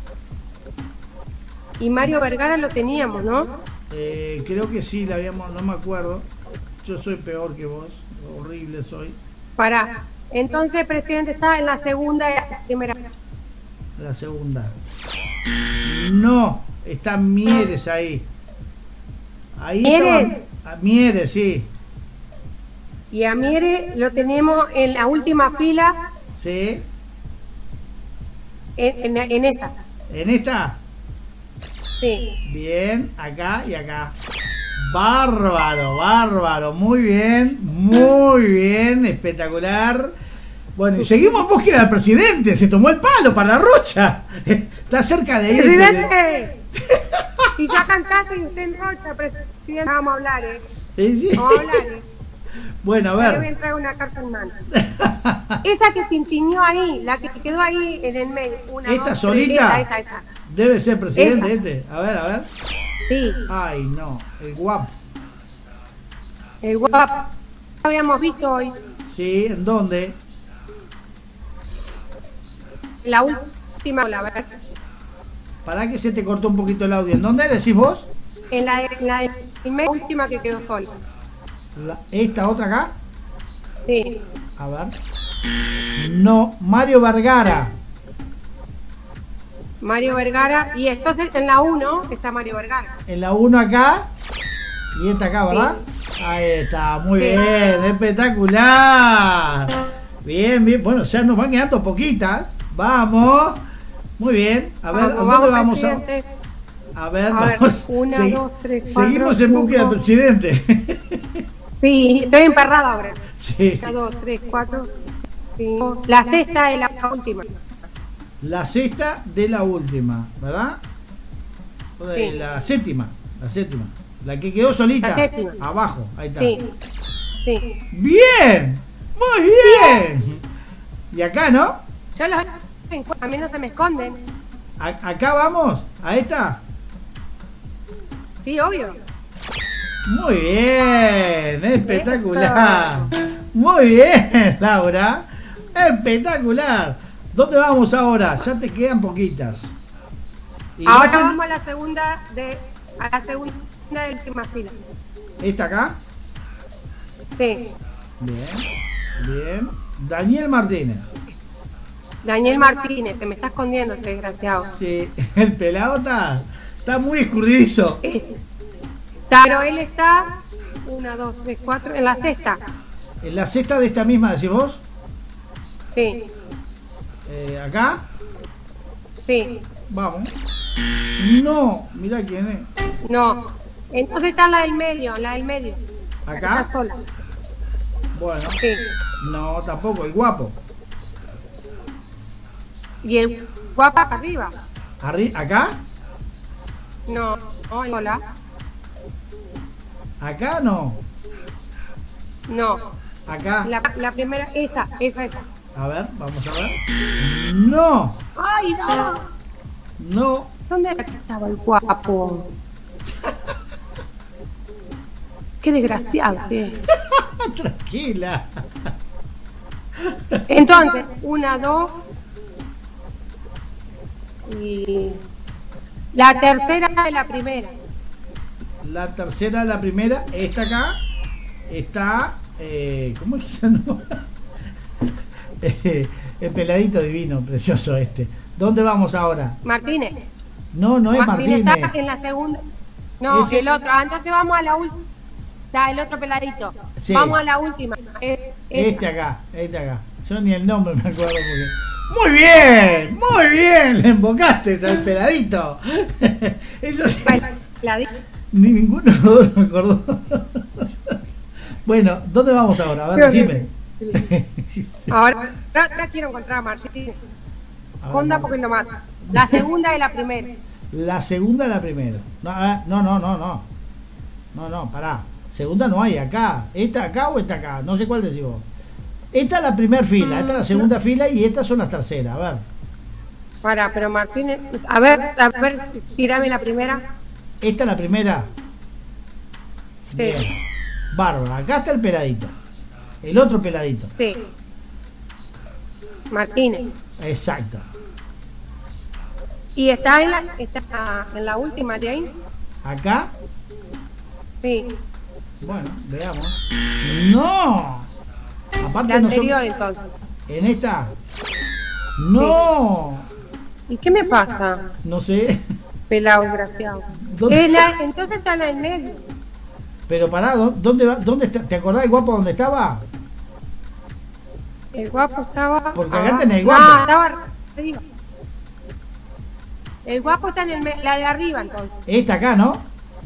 [SPEAKER 3] Y Mario Vergara lo teníamos, ¿no?
[SPEAKER 1] Eh, creo que sí, la habíamos, no me acuerdo. Yo soy peor que vos, horrible soy.
[SPEAKER 3] Para. Entonces el presidente está en la segunda y la primera.
[SPEAKER 1] La segunda. No, está Mieres ahí. Ahí
[SPEAKER 3] ¿Mieres?
[SPEAKER 1] A Mieres, sí.
[SPEAKER 3] Y a Mieres lo tenemos en la última fila.
[SPEAKER 1] Sí.
[SPEAKER 3] En, en, en esa.
[SPEAKER 1] ¿En esta?
[SPEAKER 3] Sí.
[SPEAKER 1] Bien, acá y acá. Bárbaro, bárbaro. Muy bien, muy bien, espectacular. Bueno, y seguimos en búsqueda del presidente. Se tomó el palo para la Rocha. Está cerca de ir.
[SPEAKER 3] ¡Presidente! Y yo acá en casa y usted en Rocha, presidente. Vamos a hablar, ¿eh?
[SPEAKER 1] Sí, sí.
[SPEAKER 3] Vamos a hablar, ¿eh?
[SPEAKER 1] Bueno, a
[SPEAKER 3] Yo voy a
[SPEAKER 1] ver.
[SPEAKER 3] entrar una carta en mano. Esa que tintiñó ahí, la que quedó ahí en el medio. Una,
[SPEAKER 1] ¿Esta
[SPEAKER 3] dos,
[SPEAKER 1] solita?
[SPEAKER 3] tres, esa, esa, esa.
[SPEAKER 1] Debe ser presidente
[SPEAKER 3] Esa.
[SPEAKER 1] este. A ver, a ver.
[SPEAKER 3] Sí,
[SPEAKER 1] Ay, no. El guapo.
[SPEAKER 3] el guapo. Lo habíamos visto hoy.
[SPEAKER 1] Sí, ¿en dónde?
[SPEAKER 3] La última ola, ¿verdad?
[SPEAKER 1] Para que se te cortó un poquito el audio. ¿En dónde decís vos?
[SPEAKER 3] En la, en la, en la última que quedó sola.
[SPEAKER 1] La- ¿Esta otra acá?
[SPEAKER 3] Sí.
[SPEAKER 1] A ver. No, Mario Vergara.
[SPEAKER 3] Mario Vergara. Y entonces en la uno está Mario Vergara.
[SPEAKER 1] En la uno acá. Y esta acá, ¿verdad? Ahí está, muy
[SPEAKER 3] Sí.
[SPEAKER 1] bien, espectacular. Bien, bien. Bueno, ya nos van quedando poquitas. Vamos. Muy bien. A ver, ¿a
[SPEAKER 3] Vamos,
[SPEAKER 1] dónde
[SPEAKER 3] vamos,
[SPEAKER 1] vamos a,
[SPEAKER 3] presidente.
[SPEAKER 1] a ver?
[SPEAKER 3] A ver,
[SPEAKER 1] vamos.
[SPEAKER 3] una,
[SPEAKER 1] Segui-
[SPEAKER 3] dos, tres, cuatro,
[SPEAKER 1] Seguimos en búsqueda del
[SPEAKER 3] cinco.
[SPEAKER 1] presidente.
[SPEAKER 3] Sí, estoy emperrada ahora.
[SPEAKER 1] Sí.
[SPEAKER 3] Una, dos, tres, cuatro, cinco. La sexta es la última.
[SPEAKER 1] La sexta de la última, ¿verdad? O de
[SPEAKER 3] Sí.
[SPEAKER 1] La séptima. La séptima. La que quedó solita.
[SPEAKER 3] La séptima.
[SPEAKER 1] Abajo. Ahí está.
[SPEAKER 3] Sí. Sí.
[SPEAKER 1] Bien. Muy bien. Y acá, ¿no?
[SPEAKER 3] Yo los a mí no se me esconden.
[SPEAKER 1] A- acá vamos. A esta.
[SPEAKER 3] Sí, obvio.
[SPEAKER 1] Muy bien. Espectacular. Muy bien, Laura. Espectacular. ¿Dónde vamos ahora? Ya te quedan poquitas. Y
[SPEAKER 3] Ahora
[SPEAKER 1] vas en-
[SPEAKER 3] vamos a la segunda de a la segunda de la última fila.
[SPEAKER 1] ¿Esta acá?
[SPEAKER 3] Sí.
[SPEAKER 1] Bien. Bien. Daniel Martínez.
[SPEAKER 3] Daniel Martínez, se me está escondiendo este desgraciado.
[SPEAKER 1] Sí, el pelado está, está muy escurridizo.
[SPEAKER 3] Está- Pero él está una, dos, tres, cuatro, en la sexta.
[SPEAKER 1] En la cesta de esta misma, decís vos.
[SPEAKER 3] Sí,
[SPEAKER 1] Eh, acá.
[SPEAKER 3] sí.
[SPEAKER 1] Vamos. No, mira quién es.
[SPEAKER 3] No. Entonces está la del medio, la del medio. La que
[SPEAKER 1] Acá.
[SPEAKER 3] Está sola.
[SPEAKER 1] Bueno.
[SPEAKER 3] Sí.
[SPEAKER 1] No, tampoco, el guapo.
[SPEAKER 3] Y el guapa acá arriba.
[SPEAKER 1] Arri acá.
[SPEAKER 3] No, no, hola.
[SPEAKER 1] Acá no.
[SPEAKER 3] No.
[SPEAKER 1] Acá.
[SPEAKER 3] La, la primera, esa, esa, esa.
[SPEAKER 1] A ver, vamos a ver. No.
[SPEAKER 3] ¡Ay, no!
[SPEAKER 1] No.
[SPEAKER 3] ¿Dónde era que estaba el guapo? Qué desgraciado que es.
[SPEAKER 1] Tranquila.
[SPEAKER 3] Entonces, una, dos. Y la tercera de la primera.
[SPEAKER 1] La tercera, la primera. Esta acá. Está. Eh, ¿Cómo es que se llama? Eh, el peladito divino, precioso este. ¿Dónde vamos ahora?
[SPEAKER 3] Martínez.
[SPEAKER 1] No, no es
[SPEAKER 3] Martínez
[SPEAKER 1] Martínez.
[SPEAKER 3] está en la segunda. No,
[SPEAKER 1] Ese-
[SPEAKER 3] el otro. Ah, entonces vamos a la última. Está el otro peladito.
[SPEAKER 1] Sí.
[SPEAKER 3] Vamos a la última. Es- esa.
[SPEAKER 1] Este acá, este acá. Yo ni el nombre me acuerdo porque. ¡Muy bien! ¡Muy bien! Le embocaste al peladito. Eso sí,
[SPEAKER 3] La di-
[SPEAKER 1] ni ninguno de los dos me acordó. Bueno, ¿dónde vamos ahora? A ver, decime.
[SPEAKER 3] Ahora, ahora quiero encontrar a Martínez.
[SPEAKER 1] A ver,
[SPEAKER 3] Honda
[SPEAKER 1] no.
[SPEAKER 3] porque lo mata. La segunda y la primera.
[SPEAKER 1] La segunda es la primera. No, ah, no, no, no, no. No, no, pará. Segunda no hay acá. ¿Esta acá o esta acá? No sé cuál decís vos. Esta es la primera fila, esta es la segunda fila y estas son las terceras. A ver.
[SPEAKER 3] Para, pero Martínez. A ver, a ver, tirame la primera.
[SPEAKER 1] Esta es la primera.
[SPEAKER 3] Sí.
[SPEAKER 1] Bien. Bárbaro. Acá está el peladito. El otro peladito.
[SPEAKER 3] Sí. Martínez.
[SPEAKER 1] Exacto.
[SPEAKER 3] Y está en la, está en la última de ahí.
[SPEAKER 1] Acá.
[SPEAKER 3] Sí.
[SPEAKER 1] Bueno, veamos. ¡No! Aparte
[SPEAKER 3] La
[SPEAKER 1] no
[SPEAKER 3] anterior
[SPEAKER 1] son-
[SPEAKER 3] entonces.
[SPEAKER 1] En esta. ¡No!
[SPEAKER 3] ¿Y qué me pasa?
[SPEAKER 1] No sé.
[SPEAKER 3] Pelado desgraciado.
[SPEAKER 1] ¿Dónde?
[SPEAKER 3] Es la- entonces está en el medio.
[SPEAKER 1] Pero pará, ¿dó- ¿dónde va? ¿Dónde está? ¿Te acordás del guapo donde estaba?
[SPEAKER 3] El guapo estaba.
[SPEAKER 1] Porque acá
[SPEAKER 3] abajo.
[SPEAKER 1] tenés el guapo.
[SPEAKER 3] No, estaba arriba. El guapo está en el me- la de arriba entonces.
[SPEAKER 1] Esta acá, ¿no?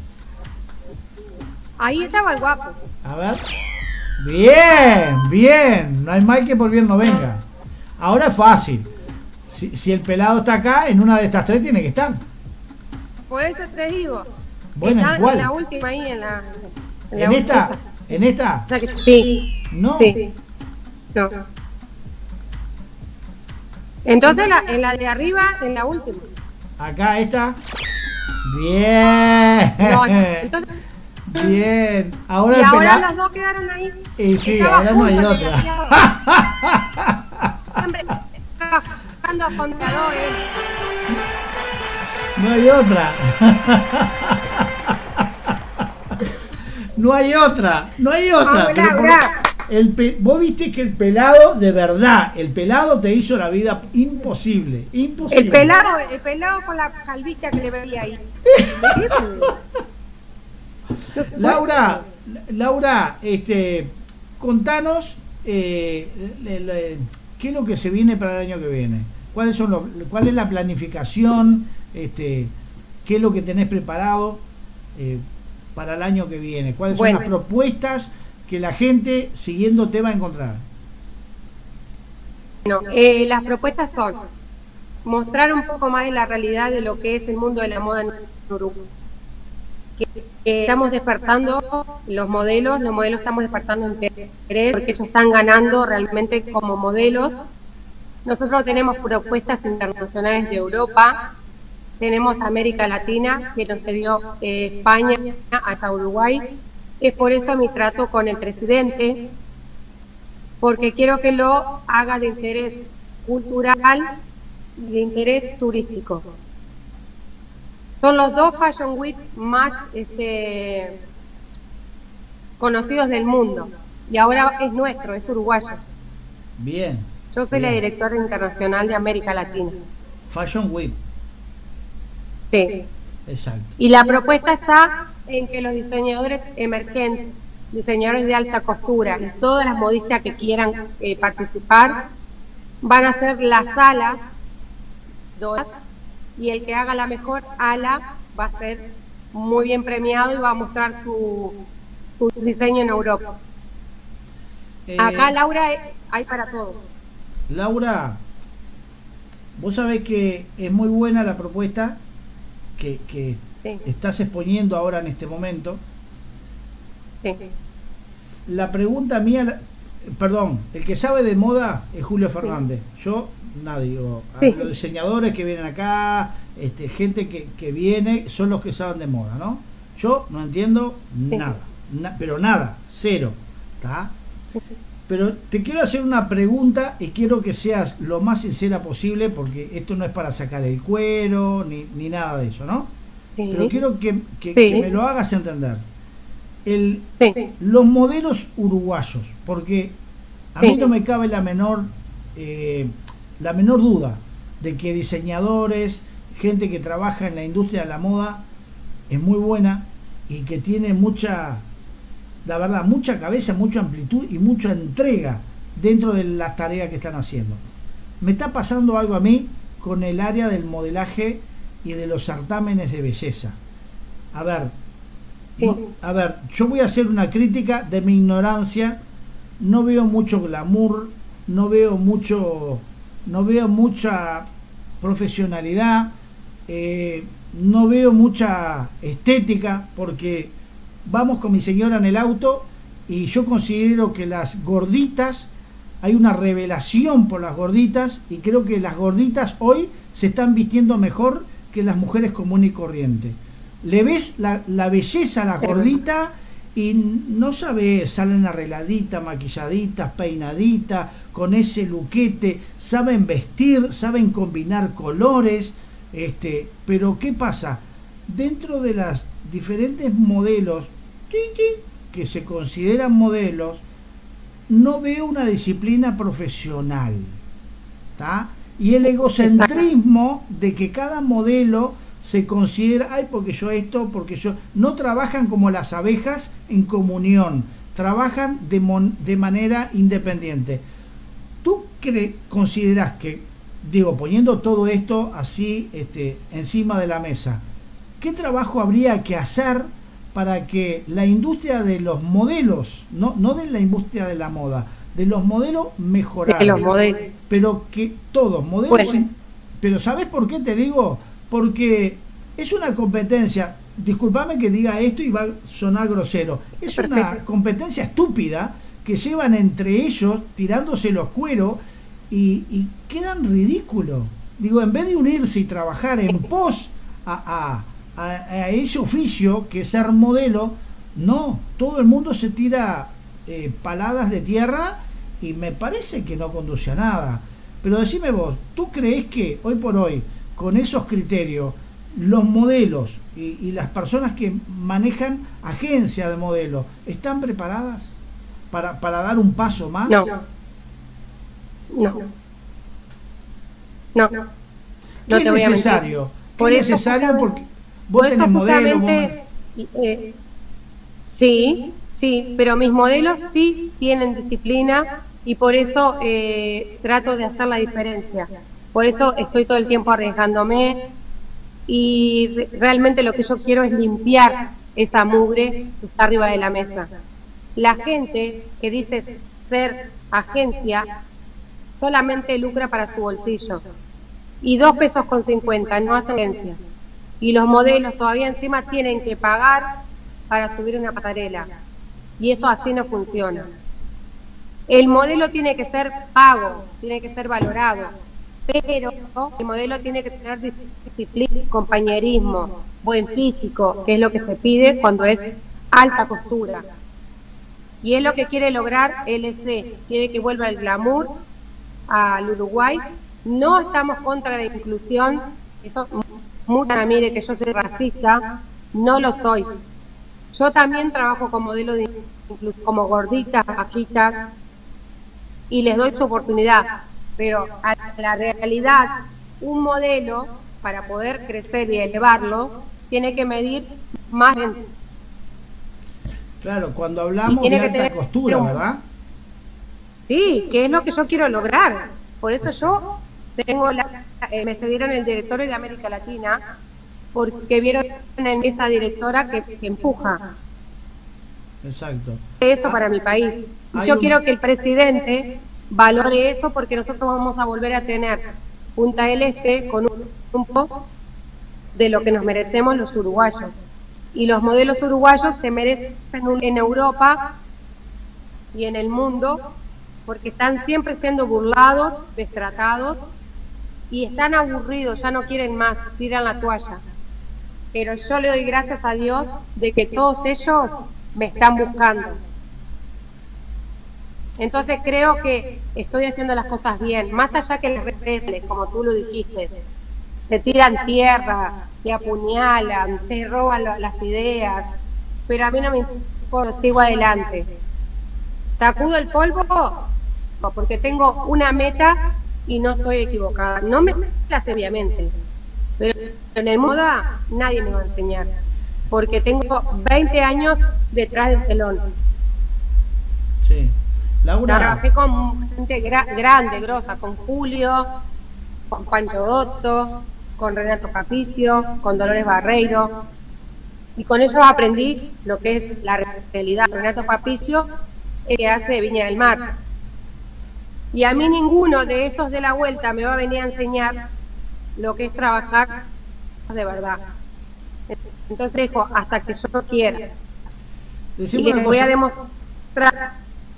[SPEAKER 3] Ahí estaba el guapo.
[SPEAKER 1] A ver. Bien, bien. No hay mal que por bien no venga. Ahora es fácil. Si, si el pelado está acá, en una de estas tres tiene que estar.
[SPEAKER 3] Por eso te digo.
[SPEAKER 1] Bueno,
[SPEAKER 3] está
[SPEAKER 1] ¿en cuál?
[SPEAKER 3] en la última ahí, en la. la
[SPEAKER 1] En esta,
[SPEAKER 3] esa.
[SPEAKER 1] ¿En esta?
[SPEAKER 3] O sea que sí.
[SPEAKER 1] No.
[SPEAKER 3] Sí. No. Entonces la, en la de arriba, en la última.
[SPEAKER 1] Acá esta. Bien.
[SPEAKER 3] No, entonces,
[SPEAKER 1] bien. Ahora
[SPEAKER 3] y
[SPEAKER 1] el
[SPEAKER 3] ahora
[SPEAKER 1] pela-
[SPEAKER 3] las dos quedaron ahí.
[SPEAKER 1] Y sí,
[SPEAKER 3] Estaba
[SPEAKER 1] ahora no hay
[SPEAKER 3] justo
[SPEAKER 1] otra.
[SPEAKER 3] desgraciado. Siempre trabajando a contador, eh.
[SPEAKER 1] No hay otra. No hay otra. No hay otra.
[SPEAKER 3] Vamos,
[SPEAKER 1] Pero por-
[SPEAKER 3] Laura.
[SPEAKER 1] el pe- vos viste que el pelado, de verdad, el pelado te hizo la vida imposible. Imposible.
[SPEAKER 3] El pelado, el pelado con la calvita que le veía ahí. No sé,
[SPEAKER 1] Laura, Laura, este, contanos eh, le- le- qué es lo que se viene para el año que viene. ¿Cuáles son los, ¿Cuál es la planificación? Este, ¿Qué es lo que tenés preparado eh, para el año que viene? ¿Cuáles
[SPEAKER 3] Bueno.
[SPEAKER 1] son las propuestas que la gente siguiéndote va a encontrar?
[SPEAKER 3] No, eh, las propuestas son mostrar un poco más de la realidad de lo que es el mundo de la moda en Uruguay. Que, que estamos despertando los modelos, los modelos estamos despertando interés porque ellos están ganando realmente como modelos. Nosotros tenemos propuestas internacionales de Europa, tenemos América Latina, que nos cedió eh, España hasta Uruguay. Es por eso mi trato con el presidente, porque quiero que lo haga de interés cultural y de interés turístico. Son los dos Fashion Week más este, conocidos del mundo, y ahora es nuestro, es uruguayo.
[SPEAKER 1] Bien.
[SPEAKER 3] Yo soy
[SPEAKER 1] bien.
[SPEAKER 3] la directora internacional de América Latina.
[SPEAKER 1] Fashion Week.
[SPEAKER 3] Sí.
[SPEAKER 1] Exacto.
[SPEAKER 3] Y la propuesta está en que los diseñadores emergentes, diseñadores de alta costura y todas las modistas que quieran eh, participar, van a hacer las alas doradas, y el que haga la mejor ala va a ser muy bien premiado y va a mostrar su, su diseño en Europa.
[SPEAKER 1] Eh,
[SPEAKER 3] Acá, Laura, hay para todos.
[SPEAKER 1] Laura, vos sabés que es muy buena la propuesta que, que
[SPEAKER 3] Sí.
[SPEAKER 1] estás exponiendo ahora en este momento.
[SPEAKER 3] Sí.
[SPEAKER 1] La pregunta mía, la- perdón, el que sabe de moda es Julio Fernández. Yo, nada, digo, a
[SPEAKER 3] Sí.
[SPEAKER 1] los diseñadores que vienen acá, este, gente que, que viene, son los que saben de moda, ¿no? Yo no entiendo
[SPEAKER 3] Sí.
[SPEAKER 1] nada, na- pero nada, cero, ¿está? Pero te quiero hacer una pregunta y quiero que seas lo más sincera posible, porque esto no es para sacar el cuero ni, ni nada de eso, ¿no?
[SPEAKER 3] Sí.
[SPEAKER 1] Pero quiero que, que-
[SPEAKER 3] Sí.
[SPEAKER 1] que me lo hagas entender. El,
[SPEAKER 3] Sí.
[SPEAKER 1] los modelos uruguayos, porque a
[SPEAKER 3] Sí.
[SPEAKER 1] mí no me cabe la menor eh, la menor duda de que diseñadores, gente que trabaja en la industria de la moda es muy buena y que tiene mucha, la verdad, mucha cabeza, mucha amplitud y mucha entrega dentro de las tareas que están haciendo. Me está pasando algo a mí con el área del modelaje y de los certámenes de belleza. A ver,
[SPEAKER 3] Sí.
[SPEAKER 1] no, a ver, yo voy a hacer una crítica de mi ignorancia. No veo mucho glamour, no veo mucho, no veo mucha profesionalidad, eh, no veo mucha estética, porque vamos con mi señora en el auto y yo considero que las gorditas, hay una revelación por las gorditas, y creo que las gorditas hoy se están vistiendo mejor que las mujeres comunes y corrientes. Le ves la, la belleza a la gordita y no sabes, salen arregladitas, maquilladitas, peinaditas, con ese luquete, saben vestir, saben combinar colores, este, pero ¿qué pasa? Dentro de las diferentes modelos que se consideran modelos, no veo una disciplina profesional, ¿tá? Y el egocentrismo de que cada modelo se considera, ay, porque yo esto, porque yo... No trabajan como las abejas en comunión, trabajan de, mon, de manera independiente. ¿Tú cre, consideras que, digo, poniendo todo esto así este, encima de la mesa, qué trabajo habría que hacer para que la industria de los modelos, no, no de la industria de la moda, de los modelos mejorara?
[SPEAKER 3] De los modelos.
[SPEAKER 1] Pero que todos, modelos...
[SPEAKER 3] Bueno.
[SPEAKER 1] Pero ¿sabes por qué te digo? Porque es una competencia, discúlpame que diga esto y va a sonar grosero, es
[SPEAKER 3] Perfecto.
[SPEAKER 1] una competencia estúpida que llevan entre ellos tirándose los cueros y, y quedan ridículos. Digo, en vez de unirse y trabajar en pos a, a, a, a ese oficio que es ser modelo, no, todo el mundo se tira eh, paladas de tierra y me parece que no conduce a nada. Pero decime vos, ¿tú crees que hoy por hoy, con esos criterios, los modelos y, y las personas que manejan agencias de modelos están preparadas para, para dar un paso más?
[SPEAKER 3] No. No. No. No
[SPEAKER 1] ¿Qué
[SPEAKER 3] te
[SPEAKER 1] es
[SPEAKER 3] voy a mentir.
[SPEAKER 1] necesario? ¿Qué
[SPEAKER 3] Por
[SPEAKER 1] es
[SPEAKER 3] eso
[SPEAKER 1] necesario?
[SPEAKER 3] justamente-
[SPEAKER 1] Porque vos
[SPEAKER 3] Por eso
[SPEAKER 1] tenés modelos, vos-
[SPEAKER 3] justamente, eh, sí, sí, pero mis modelos sí tienen disciplina y por eso eh, trato de hacer la diferencia. Por eso estoy todo el tiempo arriesgándome y re- realmente lo que yo quiero es limpiar esa mugre que está arriba de la mesa. La gente que dice ser agencia solamente lucra para su bolsillo. Y dos pesos con cincuenta no hacen agencia. Y los modelos todavía encima tienen que pagar para subir una pasarela. Y eso así no funciona. El modelo tiene que ser pago, tiene que ser valorado. Pero el modelo tiene que tener disciplina, compañerismo, buen físico, que es lo que se pide cuando es alta costura. Y es lo que quiere lograr L C. Quiere que vuelva el glamour al Uruguay. No estamos contra la inclusión. Eso, mucha a mí de que yo soy racista, no lo soy. Yo también trabajo con modelos de inclusión, como gorditas, bajitas, y les doy su oportunidad. Pero a la realidad, un modelo, para poder crecer y elevarlo, tiene que medir más de...
[SPEAKER 1] Claro, cuando
[SPEAKER 3] Y
[SPEAKER 1] hablamos de
[SPEAKER 3] tiene que
[SPEAKER 1] alta
[SPEAKER 3] tener
[SPEAKER 1] costura,
[SPEAKER 3] un-
[SPEAKER 1] ¿verdad?
[SPEAKER 3] Sí, que es lo que yo quiero lograr. Por eso yo tengo la, eh, me cedieron el directorio de América Latina porque vieron en esa directora que, que empuja
[SPEAKER 1] Exacto.
[SPEAKER 3] eso
[SPEAKER 1] Ah,
[SPEAKER 3] para mi país. Y
[SPEAKER 1] hay
[SPEAKER 3] yo
[SPEAKER 1] un-
[SPEAKER 3] quiero que el presidente valore eso porque nosotros vamos a volver a tener Punta del Este con un, un poco de lo que nos merecemos los uruguayos. Y los modelos uruguayos se merecen un- en Europa y en el mundo porque están siempre siendo burlados, destratados y están aburridos, ya no quieren más, tiran la toalla. Pero yo le doy gracias a Dios de que todos ellos me están buscando. Entonces creo que estoy haciendo las cosas bien, más allá que las redes, como tú lo dijiste, te tiran tierra, te apuñalan, te roban lo- las ideas, pero a mí no me importa, sigo adelante. ¿Sacudo el polvo? No, porque tengo una meta y no estoy equivocada. No me la sé obviamente, pero en el moda nadie me va a enseñar, porque tengo veinte años detrás del telón.
[SPEAKER 1] Sí. Laura,
[SPEAKER 3] Trabajé con gente gra- grande, grosa, con Julio, con Pancho Dotto, con Renato Papicio, con Dolores Barreiro, y con ellos aprendí lo que es la realidad. Renato Papicio, el que hace Viña del Mar. Y a mí ninguno de estos de la vuelta me va a venir a enseñar lo que es trabajar de verdad. Entonces dijo, hasta que yo quiera. Y
[SPEAKER 1] decime
[SPEAKER 3] les
[SPEAKER 1] una
[SPEAKER 3] voy a
[SPEAKER 1] cosa.
[SPEAKER 3] demostrar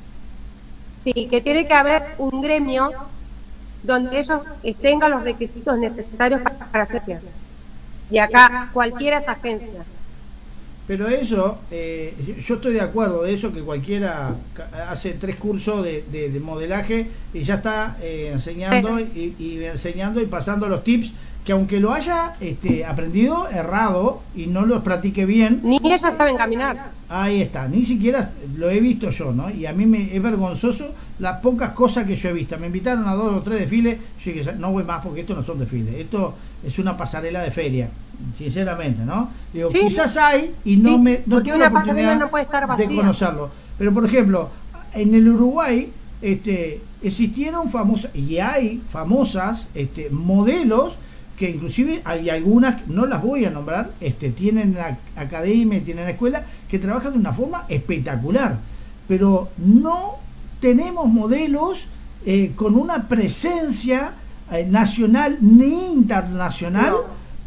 [SPEAKER 3] sí, que tiene que haber un gremio donde ellos tengan los requisitos necesarios para, para hacer. Y acá cualquiera es agencia.
[SPEAKER 1] Pero eso, eh, yo estoy de acuerdo de eso, que cualquiera ca- hace tres cursos de, de- de modelaje y ya está eh, enseñando y, y enseñando y pasando los tips, que aunque lo haya este, aprendido errado y no los practique bien,
[SPEAKER 3] Ni ellas saben caminar.
[SPEAKER 1] ahí está, ni siquiera lo he visto yo, ¿no? Y a mí me es vergonzoso las pocas cosas que yo he visto. Me invitaron a dos o tres desfiles, yo dije, no voy más porque estos no son desfiles, esto es una pasarela de feria, sinceramente, ¿no? Digo,
[SPEAKER 3] Sí.
[SPEAKER 1] quizás hay y no
[SPEAKER 3] Sí,
[SPEAKER 1] me no
[SPEAKER 3] porque
[SPEAKER 1] tuve
[SPEAKER 3] una
[SPEAKER 1] la
[SPEAKER 3] pasarela
[SPEAKER 1] oportunidad
[SPEAKER 3] no puede estar
[SPEAKER 1] de
[SPEAKER 3] vacía.
[SPEAKER 1] conocerlo. Pero por ejemplo, en el Uruguay este, existieron famosas, y hay famosas este, modelos que inclusive hay algunas, no las voy a nombrar, este, tienen la academia, tienen la escuela, que trabajan de una forma espectacular, pero no tenemos modelos eh, con una presencia eh, nacional ni internacional
[SPEAKER 3] No.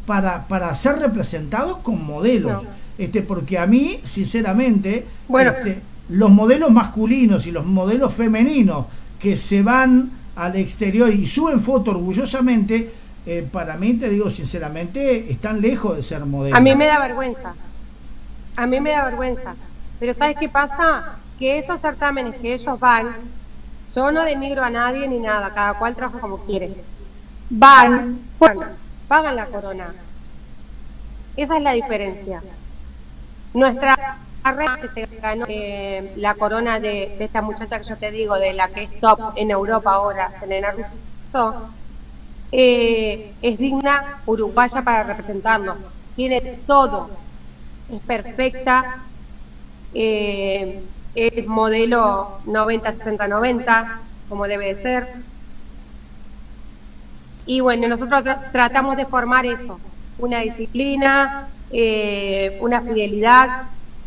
[SPEAKER 1] para, para ser representados con modelos. No. Este, porque a mí, sinceramente,
[SPEAKER 3] bueno.
[SPEAKER 1] este, los modelos masculinos y los modelos femeninos que se van al exterior y suben fotos orgullosamente, eh, para mí, te digo sinceramente, están lejos de ser modelos.
[SPEAKER 3] A mí me da vergüenza. A mí me da vergüenza. Pero ¿sabes qué pasa? Que esos certámenes que ellos van, yo no denigro a nadie ni nada, cada cual trabaja como quiere. Van, bueno, pagan la corona. Esa es la diferencia. Nuestra reina que se ganó eh, la corona de, de esta muchacha que yo te digo, de la que es top en Europa ahora, Selena Russo, eh, es digna uruguaya para representarnos. Tiene todo, es perfecta, eh, es modelo noventa sesenta noventa, como debe de ser. Y bueno, nosotros tra tratamos de formar eso, una disciplina, eh, una fidelidad.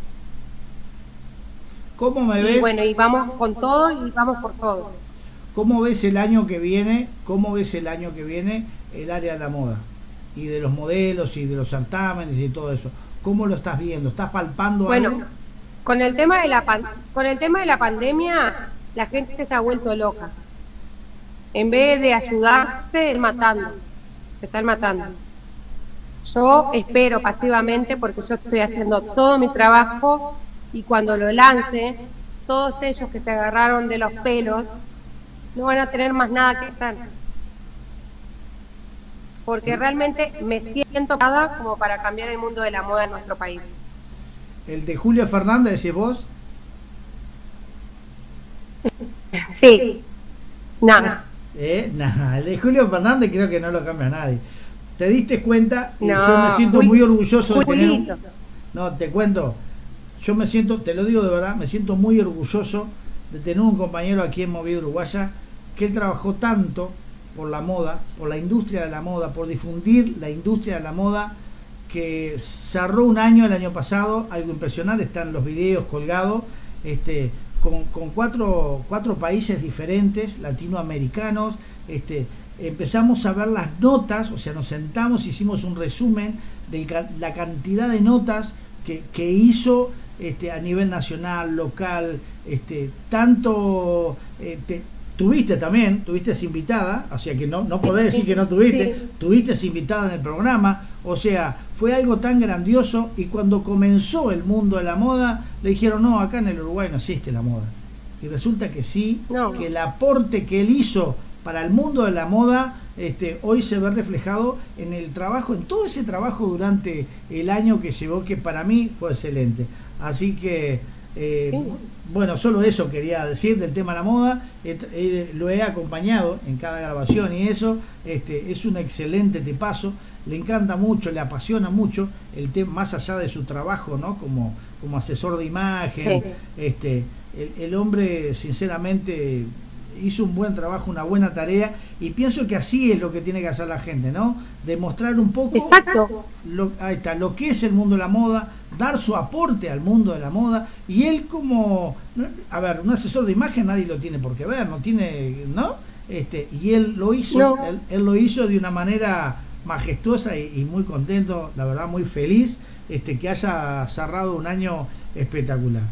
[SPEAKER 1] ¿Cómo me ves?
[SPEAKER 3] Y bueno, y vamos con todo y vamos por todo.
[SPEAKER 1] ¿Cómo ves el año que viene? ¿Cómo ves el año que viene el área de la moda? Y de los modelos y de los certámenes y todo eso. ¿Cómo lo estás viendo? ¿Estás palpando
[SPEAKER 3] bueno,
[SPEAKER 1] algo?
[SPEAKER 3] Con el tema de la pan con el tema de la pandemia, la gente se ha vuelto loca. En vez de ayudarse, es matando. Se están matando. Yo espero pasivamente, porque yo estoy haciendo todo mi trabajo, y cuando lo lance, todos ellos que se agarraron de los pelos no van a tener más nada que hacer. Porque realmente me siento nada como para cambiar el mundo de la moda en nuestro país.
[SPEAKER 1] ¿El de Julio Fernández decís vos?
[SPEAKER 3] Sí. Nada.
[SPEAKER 1] ¿Eh? Nada. El de Julio Fernández creo que no lo cambia nadie. ¿Te diste cuenta?
[SPEAKER 3] No,
[SPEAKER 1] yo me siento muy, muy orgulloso de tener un...
[SPEAKER 3] lindo.
[SPEAKER 1] No, te cuento. Yo me siento, te lo digo de verdad, me siento muy orgulloso de tener un compañero aquí en Movida Uruguaya que él trabajó tanto por la moda, por la industria de la moda, por difundir la industria de la moda, que cerró un año el año pasado, algo impresionante, están los videos colgados, este, con, con cuatro, cuatro países diferentes, latinoamericanos, este, empezamos a ver las notas, o sea, nos sentamos, hicimos un resumen de la cantidad de notas que, que hizo este, a nivel nacional, local, este, tanto... Eh, te, tuviste también, tuviste invitada, o sea que no, no podés decir que no tuviste, sí. Tuviste invitada en el programa, o sea, fue algo tan grandioso, y cuando comenzó el mundo de la moda, le dijeron, no, acá en el Uruguay no existe la moda. Y resulta que sí, no. Que el aporte que él hizo para el mundo de la moda, este, hoy se ve reflejado en el trabajo, en todo ese trabajo durante el año que llevó, que para mí fue excelente. Así que... Eh, sí. Bueno, solo eso quería decir del tema de la moda. Eh, eh, lo he acompañado en cada grabación y eso, este, es un excelente tipazo, le encanta mucho, le apasiona mucho el tema, más allá de su trabajo, ¿no? Como, como asesor de imagen, sí. este, el, el hombre sinceramente hizo un buen trabajo, una buena tarea, y pienso que así es lo que tiene que hacer la gente, ¿no? Demostrar un poco
[SPEAKER 3] Exacto.
[SPEAKER 1] Lo, ahí está, lo que es el mundo de la moda, dar su aporte al mundo de la moda, y él como, a ver, un asesor de imagen nadie lo tiene por qué ver, no tiene, ¿no? Este, y él lo hizo,
[SPEAKER 3] no.
[SPEAKER 1] él, él lo hizo de una manera majestuosa y, y muy contento, la verdad muy feliz, este, que haya cerrado un año espectacular.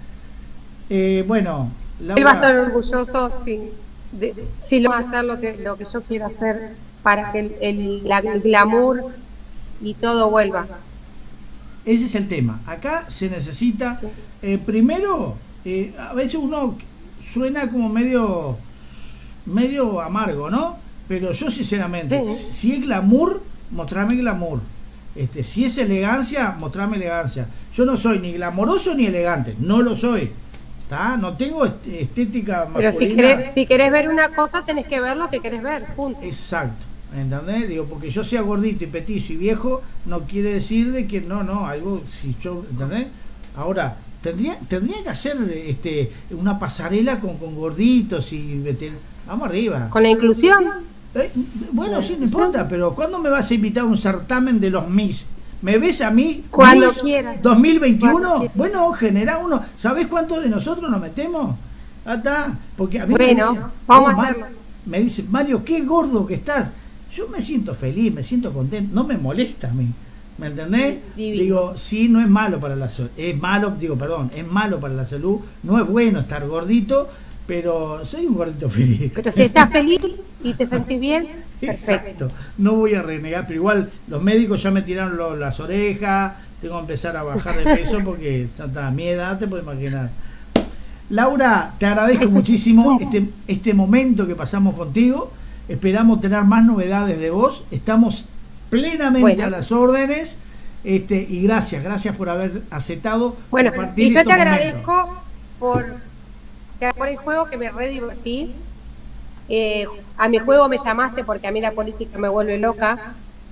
[SPEAKER 1] Eh, bueno,
[SPEAKER 3] Laura, él va a estar orgulloso si, de, si lo va a hacer lo que, lo que yo quiero hacer para que el, el, la, el glamour y todo vuelva.
[SPEAKER 1] Ese es el tema. Acá se necesita, sí. eh, primero, eh, a veces uno suena como medio, medio amargo, ¿no? Pero yo sinceramente, sí. Si es glamour, mostrame glamour. Este, si es elegancia, mostrame elegancia. Yo no soy ni glamoroso ni elegante, no lo soy. ¿Tá? No tengo estética masculina.
[SPEAKER 3] Pero si querés, si querés ver una cosa, tenés que ver lo que querés ver, punto.
[SPEAKER 1] Exacto, ¿entendés? Digo, porque yo sea gordito y petizo y viejo, no quiere decir de que no, no, algo, si yo, ¿entendés? Ahora, tendría, tendría que hacer este, una pasarela con, con gorditos y vamos arriba.
[SPEAKER 3] Con la inclusión.
[SPEAKER 1] Eh, bueno, sí, no importa, pero ¿cuándo me vas a invitar a un certamen de los Miss? ¿Me ves a mí?
[SPEAKER 3] Cuando quieras.
[SPEAKER 1] ¿dos mil veintiuno? Bueno, genera uno. ¿Sabés cuántos de nosotros nos metemos? Ah, está. Porque a mí
[SPEAKER 3] bueno,
[SPEAKER 1] me dicen,
[SPEAKER 3] vamos
[SPEAKER 1] oh,
[SPEAKER 3] a hacerlo.
[SPEAKER 1] Me dice, Mario, qué gordo que estás. yo me siento feliz, me siento contento, no me molesta a mí. ¿Me entendés?
[SPEAKER 3] Divino.
[SPEAKER 1] Digo, sí, no es malo para la salud, es malo, digo, perdón, es malo para la salud, no es bueno estar gordito, pero soy un gordito feliz.
[SPEAKER 3] Pero si estás feliz y te sentís bien,
[SPEAKER 1] Exacto,
[SPEAKER 3] perfecto.
[SPEAKER 1] no voy a renegar, pero igual los médicos ya me tiraron lo, las orejas, tengo que empezar a bajar de peso porque ya está, a mi edad te puedo imaginar. Laura, te agradezco
[SPEAKER 3] Eso,
[SPEAKER 1] muchísimo
[SPEAKER 3] sí.
[SPEAKER 1] este, este momento que pasamos contigo, esperamos tener más novedades de vos, estamos plenamente
[SPEAKER 3] Bueno.
[SPEAKER 1] a las órdenes, este, y gracias, gracias por haber aceptado.
[SPEAKER 3] Bueno,
[SPEAKER 1] compartir
[SPEAKER 3] y yo te
[SPEAKER 1] estos momentos.
[SPEAKER 3] agradezco por, por el juego que me re divertí. Eh, a mi juego me llamaste porque a mí la política me vuelve loca.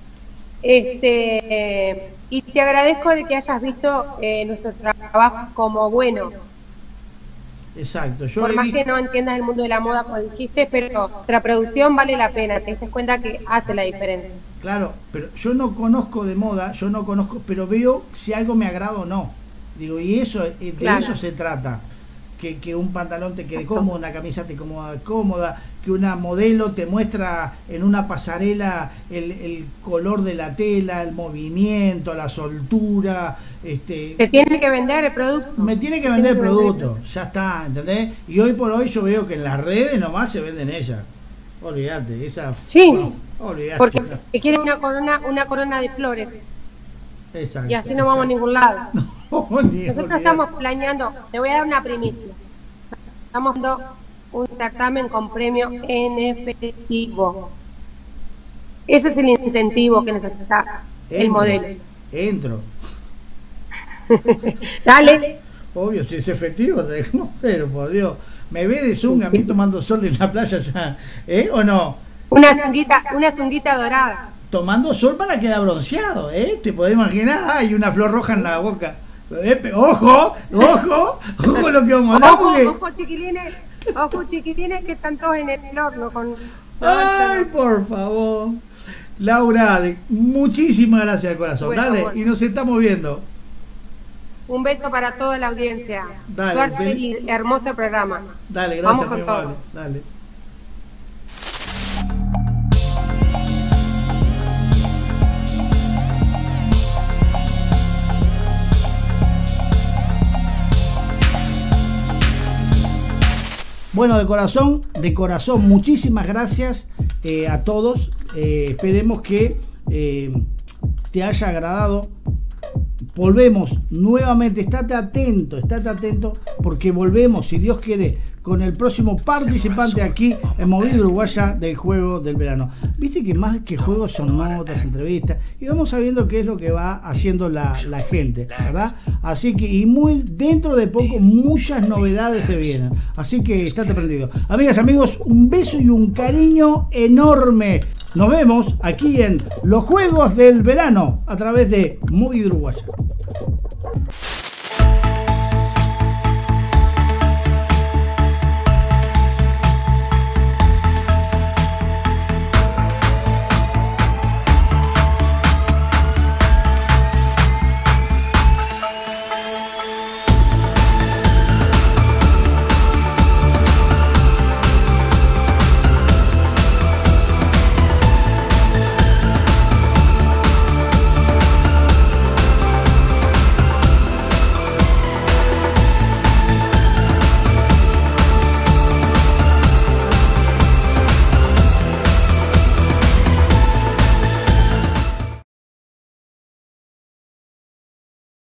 [SPEAKER 3] Este, eh, y te agradezco de que hayas visto eh, nuestro trabajo como bueno.
[SPEAKER 1] Exacto, yo
[SPEAKER 3] Por
[SPEAKER 1] he
[SPEAKER 3] más
[SPEAKER 1] visto-
[SPEAKER 3] que no entiendas el mundo de la moda, como dijiste, pero nuestra producción vale la pena. Te das cuenta que hace la diferencia.
[SPEAKER 1] Claro, pero yo no conozco de moda, yo no conozco, pero veo si algo me agrada o no. Digo, y eso, eh, de
[SPEAKER 3] Claro.
[SPEAKER 1] eso se trata. Que, que un pantalón te quede
[SPEAKER 3] Exacto.
[SPEAKER 1] cómodo, una camisa te cómoda, cómoda, que una modelo te muestra en una pasarela el, el color de la tela, el movimiento, la soltura, este,
[SPEAKER 3] Te tiene que vender el producto.
[SPEAKER 1] me tiene que vender el producto, ya está, ¿entendés? Y hoy por hoy yo veo que en las redes nomás se venden ellas. Olvídate, esa...
[SPEAKER 3] Sí,
[SPEAKER 1] no, olvídate.
[SPEAKER 3] Porque te quieren una corona, una corona de flores.
[SPEAKER 1] Exacto,
[SPEAKER 3] Y así no vamos a
[SPEAKER 1] exacto.
[SPEAKER 3] ningún lado.
[SPEAKER 1] No, ni
[SPEAKER 3] Nosotros
[SPEAKER 1] olvidate.
[SPEAKER 3] estamos planeando, te voy a dar una primicia. Estamos dando un certamen con premio en efectivo. Ese es el incentivo que necesita el
[SPEAKER 1] Entro,
[SPEAKER 3] modelo.
[SPEAKER 1] Entro.
[SPEAKER 3] Dale.
[SPEAKER 1] Obvio, si es efectivo, te no, pero por Dios. ¿Me ve de zunga a mí
[SPEAKER 3] Sí.
[SPEAKER 1] tomando sol en la playa ya? ¿Eh? ¿O no?
[SPEAKER 3] Una zunguita, una zunguita dorada.
[SPEAKER 1] Tomando sol para quedar bronceado, ¿eh? ¿Te podés imaginar? Hay una flor roja en la boca. Eh, pe- ¡Ojo! ¡Ojo! ¡Ojo lo que vamos a hablar!
[SPEAKER 3] Ojo,
[SPEAKER 1] porque-
[SPEAKER 3] ojo chiquilines, ojo chiquilines que están todos en el horno con.
[SPEAKER 1] ¡Ay, por favor! Laura, de- muchísimas gracias de corazón.
[SPEAKER 3] Bueno,
[SPEAKER 1] Dale,
[SPEAKER 3] bueno.
[SPEAKER 1] y nos estamos viendo.
[SPEAKER 3] Un beso para toda la audiencia.
[SPEAKER 1] Dale,
[SPEAKER 3] Suerte
[SPEAKER 1] ven.
[SPEAKER 3] y hermoso programa.
[SPEAKER 1] Dale, gracias,
[SPEAKER 3] Vamos con
[SPEAKER 1] muy
[SPEAKER 3] todo.
[SPEAKER 1] amable. Dale. Bueno, de corazón, de corazón, muchísimas gracias eh, a todos. Eh, esperemos que eh, te haya agradado. Volvemos nuevamente, estate atento, estate atento, porque volvemos, si Dios quiere, con el próximo participante aquí en Movida Uruguaya del Juego del Verano. Viste que más que juegos son notas, entrevistas, y vamos sabiendo qué es lo que va haciendo la, la gente, ¿verdad? Así que, y muy dentro de poco, muchas novedades se vienen. Así que estate prendido. Amigas, amigos, un beso y un cariño enorme. Nos vemos aquí en los Juegos del Verano a través de Movida Uruguaya.